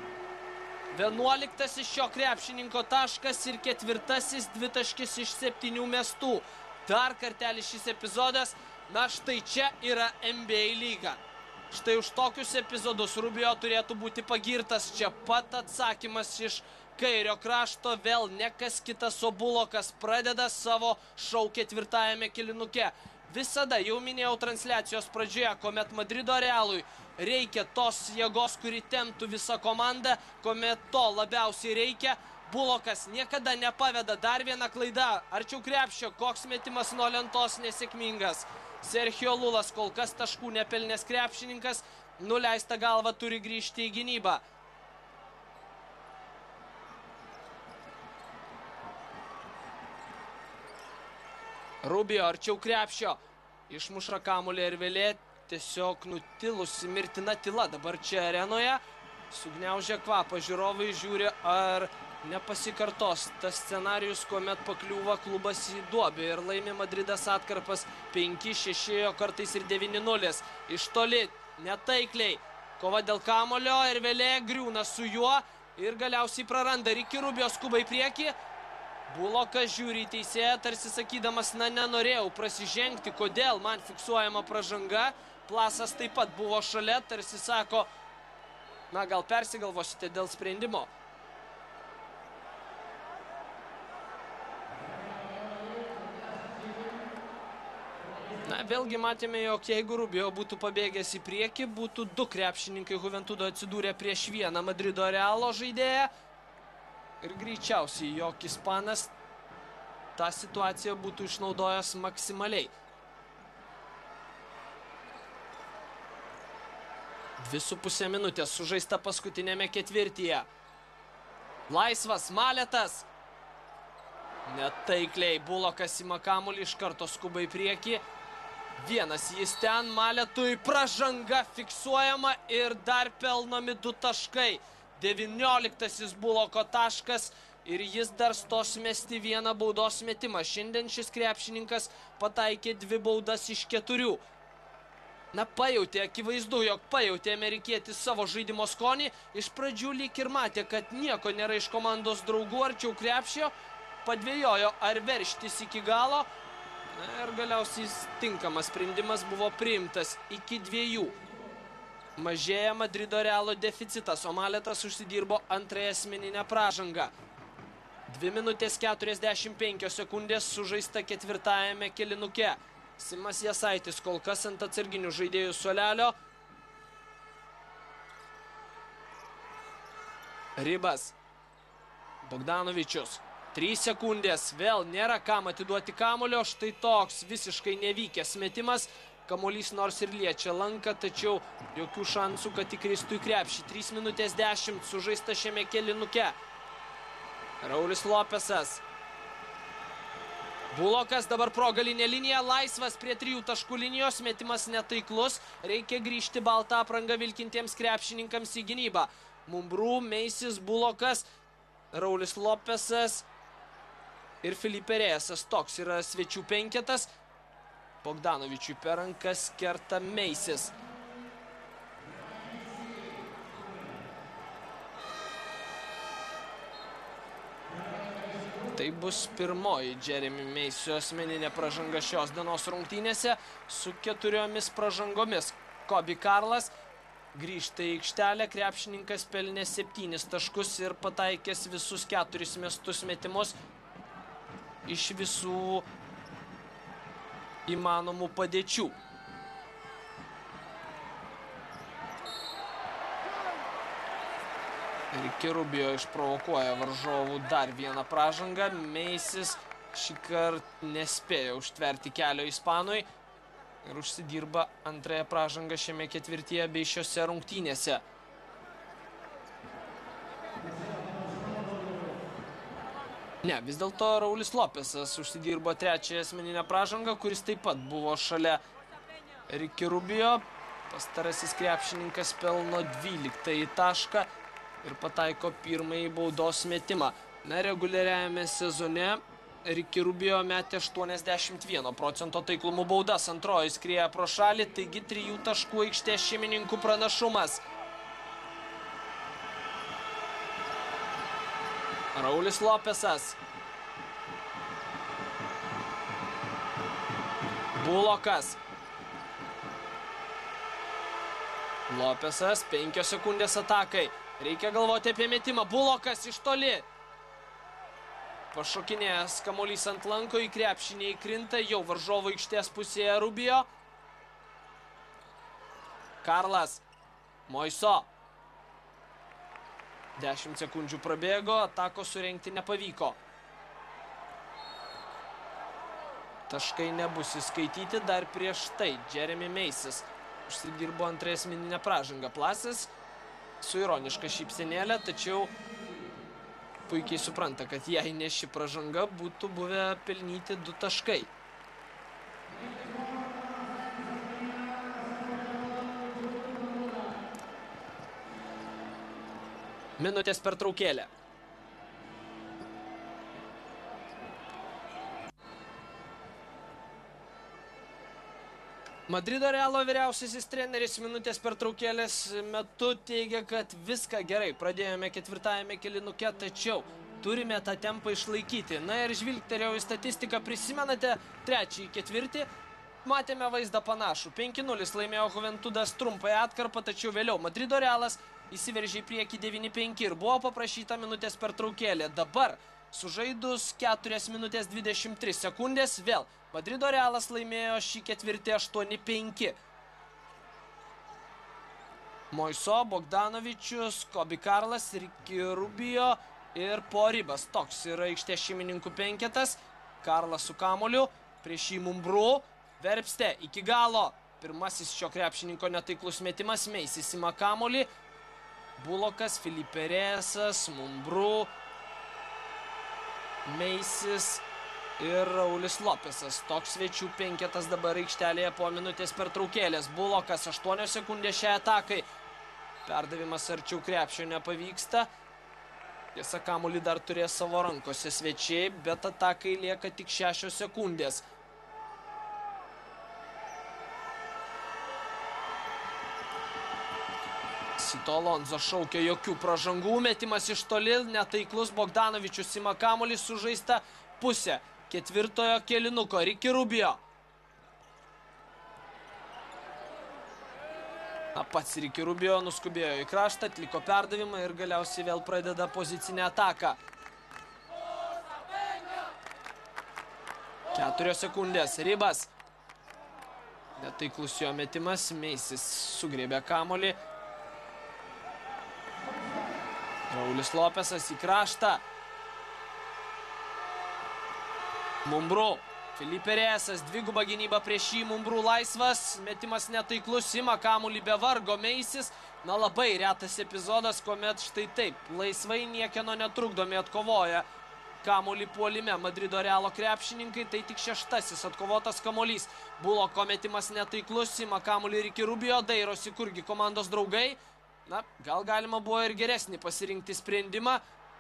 11 šio krepšininko taškas ir 4 dvitaškis iš 7 mestų. Dar kartelį šis epizodas, na štai čia yra NBA lyga. Štai už tokius epizodus Rubio turėtų būti pagirtas. Čia pat atsakymas iš kairio krašto, vėl ne kas kitas, o Bulokas pradeda savo šou ketvirtajame kėlinuke. Visada, jau minėjau transliacijos pradžioje, kuomet Madrido Realui reikia tos jėgos, kuri temptų visą komandą, kuomet to labiausiai reikia, Bulokas niekada nepaveda. Dar viena klaida, arčiau krepšio, koks metimas nuo lentos nesėkmingas. Sergio Lulas kol kas taškų nepelnęs krepšininkas, nuleista galva turi grįžti į gynybą. Rubio arčiau krepšio, išmuša kamuolį ir vėlė, tiesiog nutilusi mirtina tyla dabar čia arenoje. Sugniaužia kvapą, žiūrovai žiūri, ar nepasikartos tas scenarijus, kuomet pakliūva klubas į duobę ir laimi Madridas atkarpas 5-6, o kartais ir 9-0. Iš toli, netaikliai, kova dėl kamulio ir vėlė griūna su juo ir galiausiai praranda. Ricky Rubio skuba į priekį. Bulokas žiūri į teisėją, tarsi sakydamas, na nenorėjau prasižengti, kodėl man fiksuojama pražanga. Plasas taip pat buvo šalia, tarsi sako, na gal persigalvosite dėl sprendimo. Na, vėlgi matėme, jog jeigu Rubio būtų pabėgęs į priekį, būtų 2 krepšininkai Juventudo atsidūrė prieš vieną Madrido Realo žaidėją. Ir greičiausiai, jog ispanas tą situaciją būtų išnaudojęs maksimaliai. 2,5 minutės sužaista paskutinėme ketvirtyje. Laisvas Maletas. Netaikliai Bulokas ima kamuolį, iš karto skuba į priekį. Vienas jis ten, Maletui pražanga fiksuojama ir dar pelnomi 2 taškai. 19 Buloko taškas ir jis dar stos mesti vieną baudos metimą. Šiandien šis krepšininkas pataikė 2 baudas iš 4. Na, pajautė, akivaizdu, jog pajautė amerikietis savo žaidimo skonį. Iš pradžių lyg ir matė, kad nieko nėra iš komandos draugų arčiau krepšio. Padvėjojo, ar verštis iki galo. Na, ir galiausiai tinkamas sprendimas buvo priimtas iki 2. Mažėja Madrido Realo deficitas, o Maletas užsidirbo antrąją asmeninę pražangą. 2 minutės 45 sekundės sužaista ketvirtajame kėlinuke. Simas Jasaitis kol kas ant atsarginių žaidėjų suolelio. Ribas. Bogdanovičius. 3 sekundės. Vėl nėra kam atiduoti kamulio. Štai toks visiškai nevykęs metimas. Kamuolys nors ir liečia lanką, tačiau jokių šansų, kad įkristų į krepšį. 3 minutės 10 sužaista šiame kėlinuke. Raulis Lopesas. Bulokas dabar pro galinę liniją, laisvas prie 3 taškų linijos, metimas netaiklus. Reikia grįžti baltą aprangą vilkintiems krepšininkams į gynybą. Mumbrų, Meisis, Bulokas, Raulis Lopesas ir Filipe Reyesas. Toks yra svečių penketas. Bogdanovičiui per rankas kerta Meisis. Tai bus pirmoji Jeremy Mace'io asmeninė pražanga šios dienos rungtynėse su 4 pražangomis. Kobi Karlas grįžta į aikštelę, krepšininkas pelnė 7 taškus ir pataikęs visus 4 mestus metimus iš visų įmanomų padėčių. Ricky Rubio išprovokuoja varžovų dar vieną pražangą. Mace'is šį kartą nespėjo užtverti kelio ispanui ir užsidirba antrąją pražangą šiame ketvirtyje bei šiose rungtynėse. Ne, vis dėlto Raulis Lopesas užsidirbo trečiąją asmeninę pražangą, kuris taip pat buvo šalia Ricky Rubio. Pastarasis krepšininkas pelno 12 tašką ir pataiko pirmąjį baudos metimą. Na, reguliariajame sezone Ricky Rubio metė 81% taiklumu baudas, antroji skrieja pro šalį, taigi 3 taškų aikštės šeimininkų pranašumas. Raulis Lopesas. Bulokas. Lopesas, 5 sekundės atakai. Reikia galvoti apie metimą. Bulokas iš toli. Pašokinėjęs kamuolys ant lanko, į krepšinį įkrinta, jau varžovo aikštės pusėje Rubio. Karlas. Moiso. 10 sekundžių prabėgo, atako surengti nepavyko. Taškai nebus įskaityti dar prieš tai. Jeremy Mace'is užsidirbo antrąją asmeninę pražangą. Plasas su ironiška šypsenėlė, tačiau puikiai supranta, kad jei ne ši pražanga, būtų buvę pelnyti 2 taškai. Minutės pertraukėlė. Madrido Realo vyriausiasis treneris minutės pertraukėlės metu teigia, kad viską gerai. Pradėjome ketvirtajame kėlinuke, tačiau turime tą tempą išlaikyti. Na ir žvilgtelėjau į statistiką, prisimenate trečiąjį ketvirtį, matėme vaizdą panašų. 5-0 laimėjo Juventudas trumpąją atkarpą, tačiau vėliau Madrido Realas įsiveržė į priekį 9-5 ir buvo paprašyta minutės pertraukėlė. Dabar sužaidus 4 minutės 23 sekundės vėl Madrido Realas laimėjo šį ketvirtį 8-5. Moiso, Bogdanovičius, Kobi Karlas, Ricky Rubio ir Poribas. Toks yra aikštės šeimininkų penketas. Karlas su kamuoliu, prieš jį Mumbrų, Verpste iki galo. Pirmasis šio krepšininko netaiklus metimas, Mace'is ima kamuolį. Bulokas, Filipe Reyesas, Mumbrų, Mace'is ir Raulis Lopesas. Toks svečių penketas dabar aikštelėje po minutės pertraukėlės. Bulokas 8 sekundės šiai atakai. Perdavimas arčiau krepšio nepavyksta. Tiesa, kamuolį dar turės savo rankose svečiai, bet atakai lieka tik 6 sekundės. Sito Alonso šaukia jokių pražangų. Metimas iš toli, netaiklus. Bogdanovičius ima kamuolį, sužaista pusė ketvirtojo kėlinuko. Ricky Rubio. Pats Ricky Rubio nuskubėjo į kraštą, atliko perdavimą ir galiausiai vėl pradeda pozicinę ataką. 4 sekundės. Ribas. Netaiklus jo metimas. Mace'is sugriebė kamuolį. Raulis Lopesas į kraštą. Mumbrų. Filipe Reyesas, dviguba gynyba prieš jį. Mumbrų laisvas. Metimas netaiklus, ima kamuolį be vargo. Mace'is. Na, labai retas epizodas, kuomet štai taip laisvai niekieno netrukdomi atkovoja kamuolį puolime Madrido Realo krepšininkai. Tai tik 6. atkovotas kamuolys. Buloko metimas netaiklus, ima kamuolį Ricky Rubio. Dairosi kurgi komandos draugai. Na, gal galima buvo ir geresnį pasirinkti sprendimą.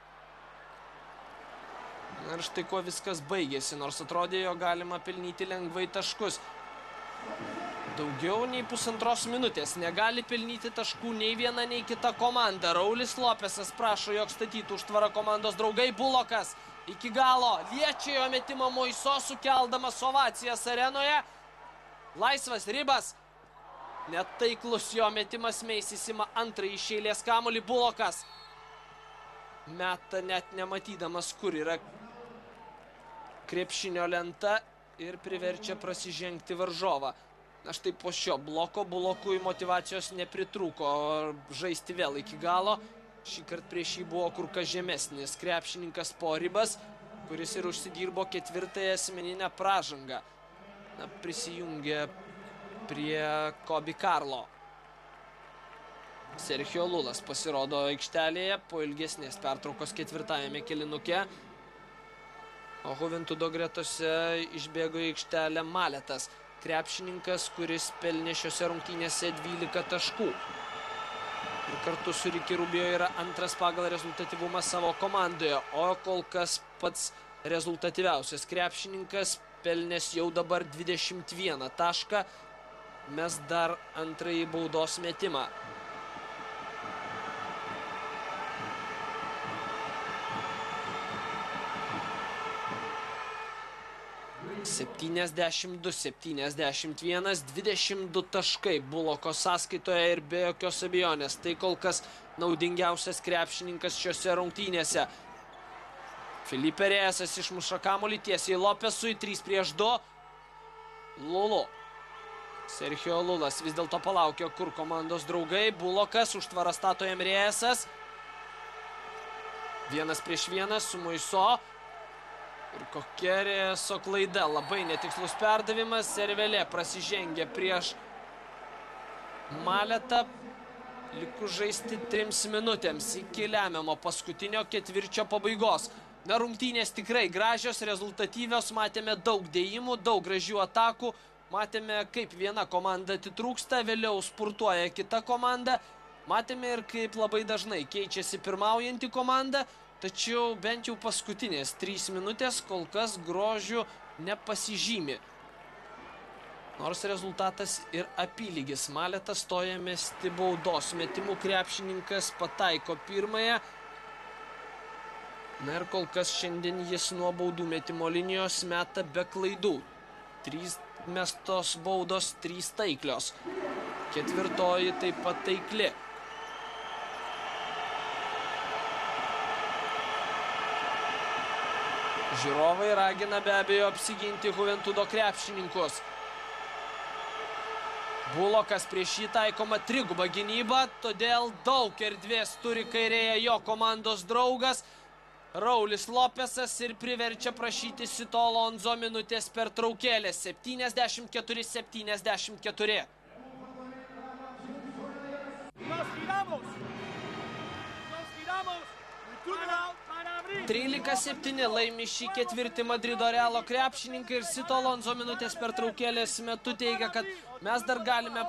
Ir štai kuo viskas baigėsi, nors atrodė, jo galima pelnyti lengvai taškus. Daugiau nei 1,5 minutės negali pelnyti taškų nei viena, nei kita komanda. Raulis Lopesas prašo, jog statytų užtvarą komandos draugai. Bulokas iki galo. Liečia jo metimą Moiso, sukeldamas ovacijas arenoje. Laisvas ribas. Netaiklus jo metimas, Meisis ima antrąjį iš eilės kamuolį. Bulokas meta net nematydamas, kur yra krepšinio lenta ir priverčia prasižengti varžovą. Na štai po šio bloko Bulokui motyvacijos nepritrūko žaisti vėl iki galo. Šį kartą prieš jį buvo kur kas žemesnis krepšininkas Poribas, kuris ir užsidirbo 4. asmeninę pražangą. Na, prisijungė prie Kobi Karlo. Sergio Lulas pasirodo aikštelėje po ilgesnės pertraukos 4. kėlinuke. O Juventudo gretose išbėgo į aikštelę Maletas, krepšininkas, kuris pelnė šiose rungtynėse 12 taškų. Ir kartu su Ricky Rubio yra antras pagal rezultatyvumą savo komandoje, o kol kas pats rezultatyviausias krepšininkas, pelnęs jau dabar 21 tašką, mes dar antrąjį baudos metimą. 72-71, 22 taškai Buloko sąskaitoje ir be jokios abejonės. Tai kol kas naudingiausias krepšininkas šiose rungtynėse. Filipe Reyesas išmuša kamuolį tiesiai Lopesui, 3-2. Lulu. Sergio Lulas vis dėlto palaukė, kur komandos draugai. Bulokas užtvarą stato jam Reyesas. 1-1 su Moiso. Ir kokia Reyeso klaida, labai netikslus perdavimas, Servelė prasižengė prieš Maletą, likus žaisti 3 minutėms iki lemiamo paskutinio ketvirčio pabaigos. Na, rungtynės tikrai gražios, rezultatyvios, matėme daug dėjimų, daug gražių atakų, matėme, kaip viena komanda atitrūksta, vėliau spurtuoja kita komanda, matėme ir kaip labai dažnai keičiasi pirmaujanti komanda. Tačiau bent jau paskutinės 3 minutės kol kas grožiu nepasižymi. Nors rezultatas ir apylygis. Maletas stoja mesti baudos metimų, krepšininkas pataiko pirmąją. Na ir kol kas šiandien jis nuo baudų metimo linijos meta be klaidų. 3 mestos baudos, 3 taiklios. Ketvirtoji taip pat taikli. Žiūrovai ragina be abejo apsiginti Juventudo krepšininkus. Bulokas prieš jį taikoma triguba gynyba, todėl daug erdvės turi kairėje jo komandos draugas Raulis Lopesas ir priverčia prašyti Sito Alonso minutės pertraukėlės. 74-74. 13-7 laimi šį ketvirtį Madrido Realo krepšininkai ir Sito Alonso minutės pertraukėlės metu teigia, kad mes dar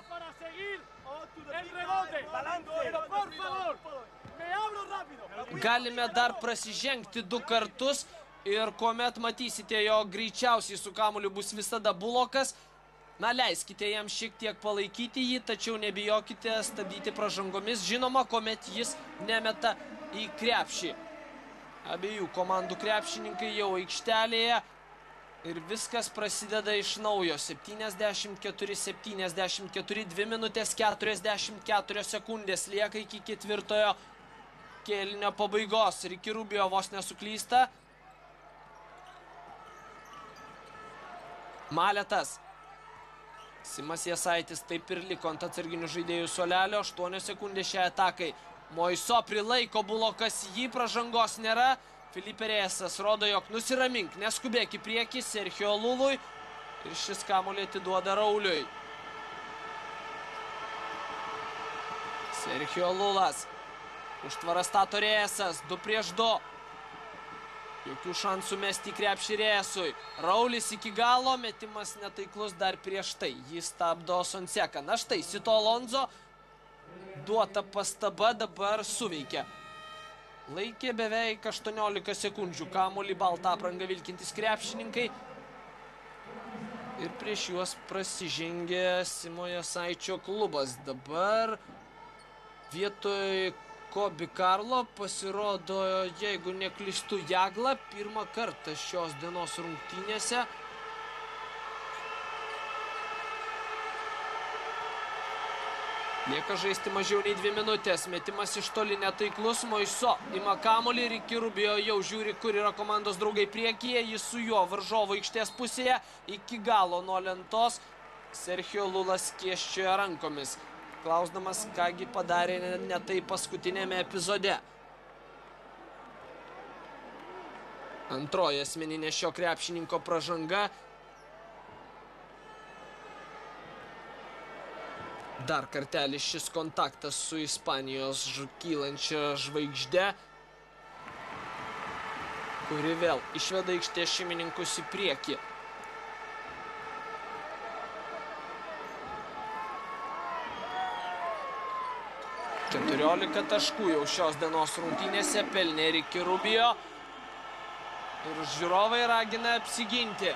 galime dar prasižengti 2 kartus ir kuomet matysite, jo greičiausiai su kamuoliu bus visada Bulokas, na, leiskite jam šiek tiek palaikyti jį, tačiau nebijokite stabdyti pražangomis, žinoma, kuomet jis nemeta į krepšį. Abiejų komandų krepšininkai jau aikštelėje ir viskas prasideda iš naujo. 74-74, 2 minutės 44 sekundės lieka iki ketvirtojo kėlinio pabaigos. Ricky Rubio vos nesuklysta. Maletas. Simas Jasaitis taip ir liko ant atsarginių žaidėjų suolelio. 8 sekundės šiai atakai. Moiso prilaiko Bulokas, jį pražangos nėra. Filipe Reyesas rodo, jog nusiramink, neskubėk į priekį Sergio Lului. Ir šis kamuolį atiduoda Rauliui. Sergio Lulas. Užtvarą stato Reyesas, 2-2. Jokių šansų mesti į krepšį Reyesui. Raulis iki galo, metimas netaiklus dar prieš tai. Jis stabdo Sonseką. Na štai, Sito Alonso. Duota pastaba dabar suveikia. Laikė beveik 18 sekundžių kamuolį baltą aprangą vilkintys krepšininkai. Ir prieš juos prasižengė Simo Jasaičio klubas. Dabar vietoj Kobi Karlo, pasirodo, jeigu neklystu, Jagla, pirmą kartą šios dienos rungtynėse. Lieka žaisti mažiau nei 2 minutės, metimas iš toli netaiklus, Moiso ima kamuolį, Ricky Rubio jau žiūri, kur yra komandos draugai priekyje, jis su juo varžovo aikštės pusėje, iki galo nuo lentos, Sergio Lulas skiesčioja rankomis, klausdamas, kągi padarė ne tai paskutinėme epizode. Antroji asmeninė šio krepšininko pražanga. Dar kartelį šis kontaktas su Ispanijos kylančia žvaigžde, kuri vėl išveda aikštės šeimininkus į priekį. –14 taškų jau šios dienos rungtynėse pelnė Ricky Rubio ir žiūrovai ragina apsiginti.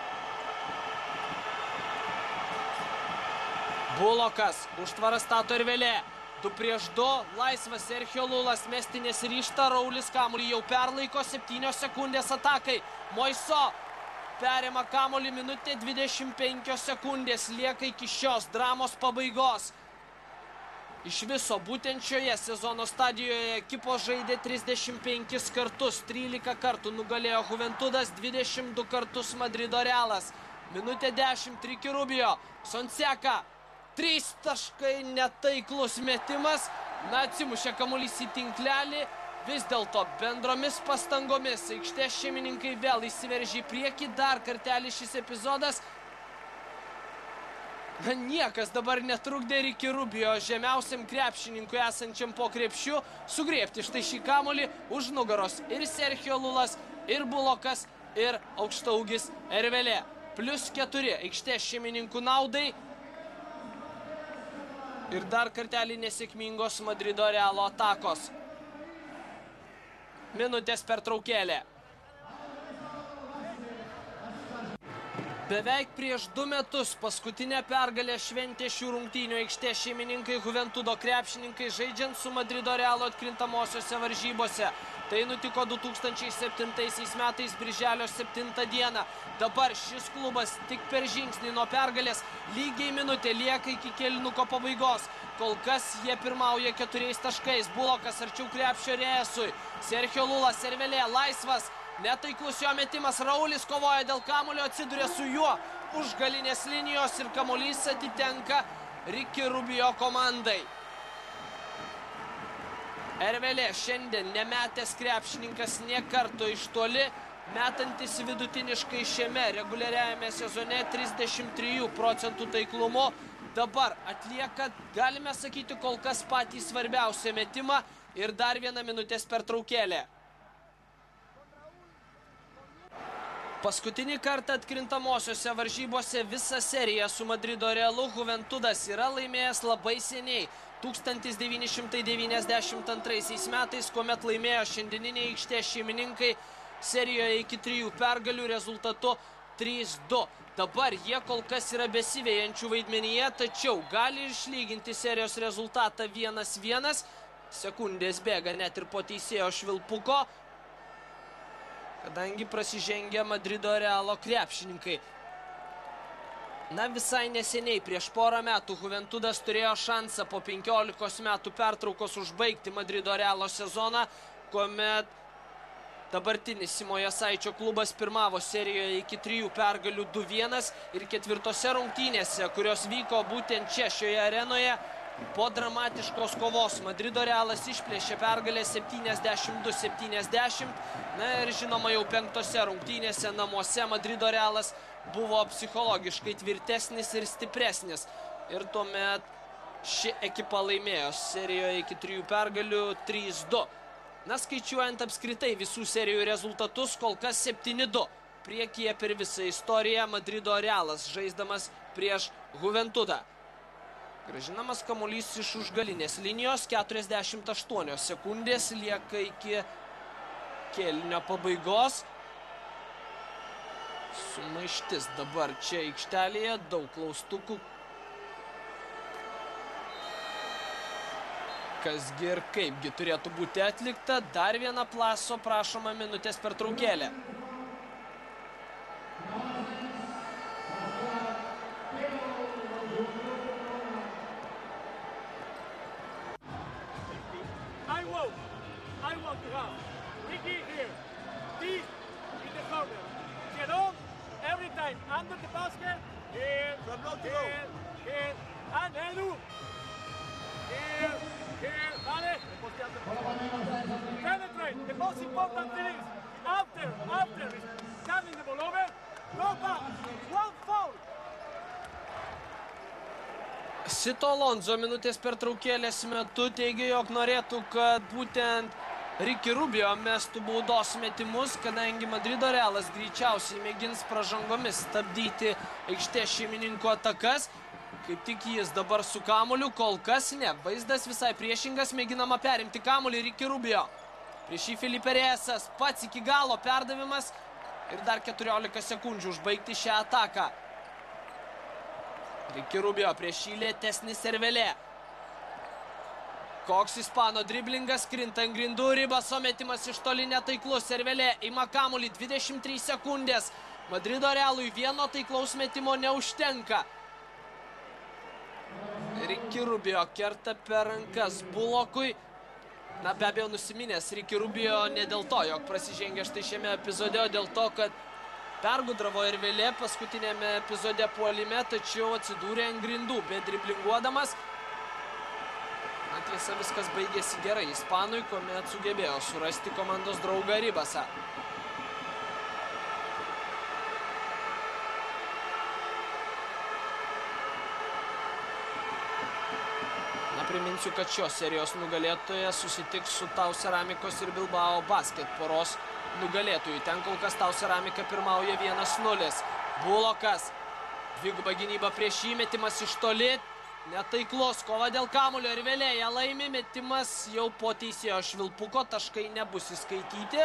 Bulokas, užtvarą stato Ervelė, 2-2, laisvas Sergio Lulas, mesti nesiryžta, Raulis kamuolį jau perlaiko, 7 sekundės atakai, Moiso perima kamuolį, minutė 25 sekundės, lieka iki šios dramos pabaigos. Iš viso būtent šioje sezono stadijoje ekipos žaidė 35 kartus, 13 kartų nugalėjo Juventudas, 22 kartus Madrido Realas, minutė 10, Ricky Rubio, Sonseka. 3 taškai, netaiklus metimas, atsimušė kamuolys į tinklelį, vis dėlto bendromis pastangomis aikštės šeimininkai vėl įsiveržė į priekį, dar kartelį šis epizodas. Niekas dabar netrukdė Ricky Rubio, žemiausiam krepšininkui esančiam po krepšiu, sugriebti štai šį kamuolį už nugaros ir Sergio Lulas, ir Bulokas, ir aukštaūgis Ervelė. +4 aikštės šeimininkų naudai. Ir dar kartelį nesėkmingos Madrido Realo atakos. Minutės pertraukėlė. Beveik prieš 2 metus paskutinę pergalę šventė šių rungtynių aikštės šeimininkai Juventudo krepšininkai žaidžiant su Madrido Realo atkrintamosiose varžybose. Tai nutiko 2007 metais birželio 7 dieną. Dabar šis klubas tik per žingsnį nuo pergalės, lygiai minutė lieka iki kėlinuko pabaigos. Kol kas jie pirmauja 4 taškais. Bulokas arčiau krepšio Rėjasui. Sergio Lulas, Ervelė, laisvas. Netaiklus jo metimas, Raulis kovoja dėl kamuolio, atsiduria su juo už galinės linijos ir kamuolys atitenka Ricky Rubio komandai. Ervelė šiandien nemetęs krepšininkas nė karto iš toli, metantis vidutiniškai šiame reguliariajame sezone 33% taiklumu. Dabar atlieka, galime sakyti, kol kas patį svarbiausią metimą ir dar 1 minutės pertraukėlė. Paskutinį kartą atkrintamosiose varžybose visą seriją su Madrido Realu Juventudas yra laimėjęs labai seniai. 1992 metais, kuomet laimėjo šiandieniniai aikštės šeimininkai serijoje iki 3 pergalių rezultatu 3-2. Dabar jie kol kas yra besivėjančių vaidmenyje, tačiau gali išlyginti serijos rezultatą 1-1. Sekundės bėga net ir po teisėjo švilpuko, kadangi prasižengia Madrido Realo krepšininkai. Visai neseniai, prieš porą metų, Juventudas turėjo šansą po 15 metų pertraukos užbaigti Madrido Realo sezoną, kuomet dabartinis Simo Jasaičio klubas pirmavo serijoje iki 3 pergalių 2-1 ir 4 rungtynėse, kurios vyko būtent čia šioje arenoje, po dramatiškos kovos Madrido Realas išplėšė pergalę 72-70. Ir žinoma, jau 5 rungtynėse namuose Madrido Realas buvo psichologiškai tvirtesnis ir stipresnis. Ir tuomet ši ekipa laimėjo serijoje iki 3 pergalių 3-2. Skaičiuojant apskritai visų serijų rezultatus, kol kas 7-2. Priekyje per visą istoriją Madrido Realas žaisdamas prieš Juventudą. Grąžinamas kamuolys iš užgalinės linijos, 48 sekundės lieka iki kėlinio pabaigos. Sumaištis dabar čia aikštelėje, daug klaustukų. Kasgi ir kaipgi turėtų būti atlikta. Dar viena Plaso prašoma minutės pertraukėlė. I want to have Ricky here, this in the corner. Gerón, every time under the basket, here, from low to low, here, and Edu, here, vale. Penetrate. The most important thing is after turning the ball over, go back, one foul. Sito Alonso minutės pertraukėlės metu teigia, jog norėtų, kad būtent Ricky Rubio mestų baudos metimus, kadangi Madrido Realas greičiausiai mėgins pražangomis stabdyti aikštės šeimininkų atakas. Kaip tik jis dabar su kamuoliu, kol kas ne. Vaizdas visai priešingas, mėginama perimti kamuolį Ricky Rubio. Prieš jį Felipe Reyesas, pats iki galo perdavimas ir dar 14 sekundžių užbaigti šią ataką. Ricky Rubio prieš jį lėtesnis Cervelė. Koks Ispano driblingas, krinta ant grindų, Ribaso metimas iš toli netaiklus. Cervelė ima kamuolį, 23 sekundės. Madrido Realui vieno taiklaus metimo neužtenka. Ricky Rubio kerta per rankas Bullockui. Na, be abejo nusiminęs Ricky Rubio ne dėl to, jog prasižengė štai šiame epizode, o dėl to, kad pergudravo ir vėlė paskutinėme epizode puolime, tačiau atsidūrė ant grindų, bet driblinguodamas. Tiesa, viskas baigėsi gerai Ispanui, kuomet sugebėjo surasti komandos draugą Ribasą. Na, priminsiu, kad šios serijos nugalėtojas susitiks su Tau Ceramikos ir Bilbao Basket poros nugalėtojų. Ten kol kas Tau Ceramika pirmauja 1-0. Bullockas, dviguba gynyba prieš jį, metimas iš toli. Netaiklos, kova dėl kamulio ir vėlėje laimi, metimas jau po teisėjo švilpuko, taškai nebus įskaityti.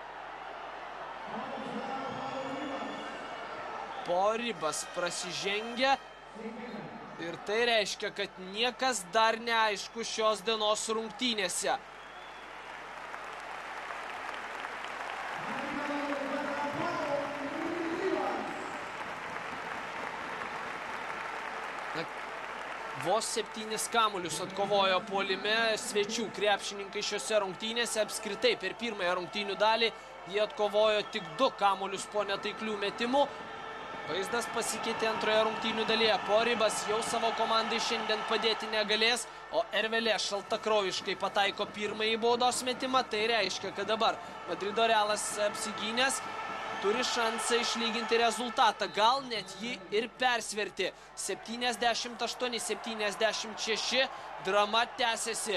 Po Ribas prasižengia ir tai reiškia, kad niekas dar neaišku šios dienos rungtynėse. Vos 7 kamuolius atkovojo puolime svečių krepšininkai šiose rungtynėse. Apskritai per pirmąją rungtynių dalį jie atkovojo tik 2 kamuolius po netaiklių metimų. Vaizdas pasikeitė antroje rungtynių dalyje. Po Ribas jau savo komandai šiandien padėti negalės, o Ervelė šaltakraujiškai pataiko pirmąjį baudos metimą. Tai reiškia, kad dabar Madrido Realas apsigynęs turi šansą išlyginti rezultatą, gal net jį ir persverti. 78-76, drama tęsiasi.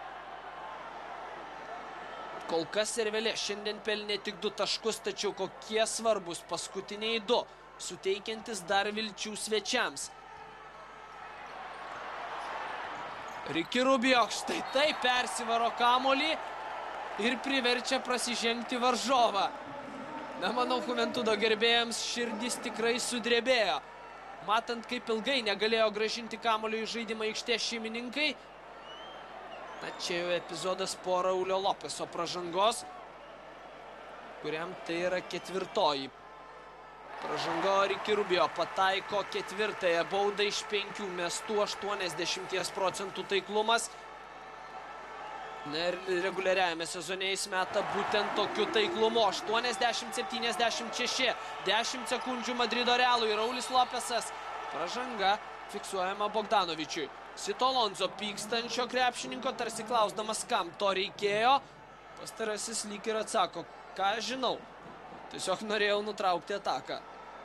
Kol kas Cervelė šiandien pelnė tik 2 taškus, tačiau kokie svarbus paskutiniai 2, suteikiantis dar vilčių svečiams. Ricky Rubio štai taip persivaro kamuolį ir priverčia prasižengti varžovą. Na, manau, Juventudo gerbėjams širdis tikrai sudrebėjo. Matant, kaip ilgai negalėjo grąžinti kamuolio į žaidimą aikštės šeimininkai. Na, čia jau epizodas po Raulio Lopeso pražangos, kuriam tai yra 4. Pražanga. Ricky Rubio pataiko 4. baudą iš 5 mestų, 80% taiklumas. Na ir reguliariajame sezone jis meta būtent tokiu taiklumu. 80-76, 10 sekundžių Madrido Realui. Raulis Lopesas. Pražanga fiksuojama Bogdanovičiui. Sito Alonso pykstančio krepšininko, tarsi klausdamas, kam to reikėjo. Pastarasis lyg ir atsako, ką žinau. Tiesiog norėjau nutraukti ataką.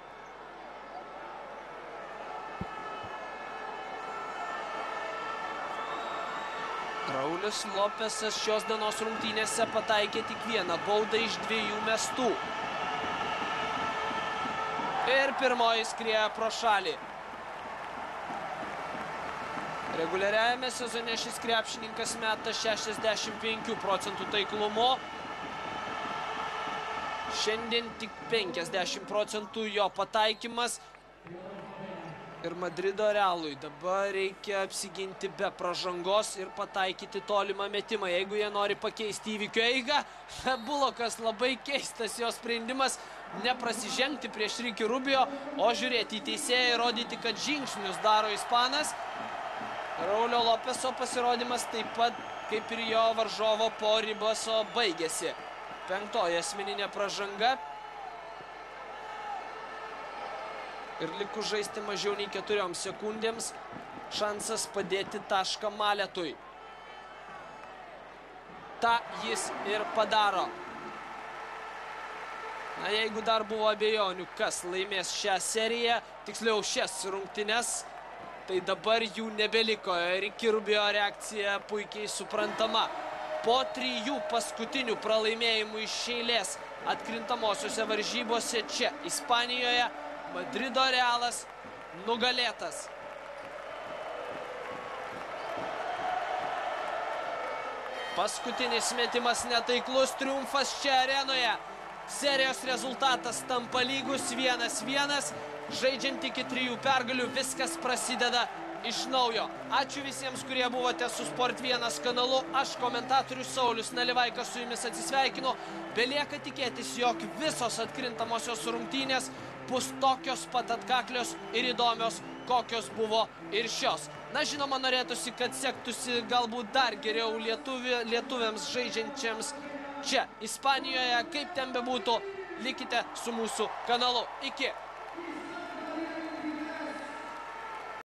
Raulis Lopesas šios dienos rungtynėse pataikė tik 1 baudą iš 2 mestų. Ir pirmoji skrieja pro šalį. Reguliariajame sezone šis krepšininkas meta 65% taiklumu. Šiandien tik 50% jo pataikymas. Ir Madrido Realui dabar reikia apsiginti be pražangos ir pataikyti tolimą metimą. Jeigu jie nori pakeisti įvykio eigą, Bulokas labai keistas jo sprendimas neprasižengti prieš Ricky Rubio, o žiūrėti į teisėją ir rodyti, kad žingsnius daro ispanas. Raulio Lopeso pasirodymas taip pat kaip ir jo varžovo po Ribaso baigėsi. 5. asmeninė pražanga. Ir likus žaisti mažiau nei 4 sekundėms, šansas padėti tašką Maletui. Ta jis ir padaro. Na, jeigu dar buvo abejonių, kas laimės šią seriją, tiksliau šias rungtynes, tai dabar jų nebeliko. Ricky Rubio reakcija puikiai suprantama. Po 3 paskutinių pralaimėjimų iš eilės atkrintamosiose varžybose čia, Ispanijoje, Madrido Realas nugalėtas. Paskutinis metimas netaiklus, triumfas čia arenoje. Serijos rezultatas tampa lygus 1-1. Žaidžiant iki 3 pergalių, viskas prasideda iš naujo. Ačiū visiems, kurie buvote su Sport 1 kanalu. Aš, komentatorius Saulius Nalivaikas, su jumis atsisveikinu. Belieka tikėtis, jog visos atkrintamosios rungtynės bus tokios pat atkaklios ir įdomios, kokios buvo ir šios. Na, žinoma, norėtųsi, kad sektųsi galbūt dar geriau lietuviams žaidžiančiams čia, Ispanijoje. Kaip ten bebūtų, likite su mūsų kanalu. Iki!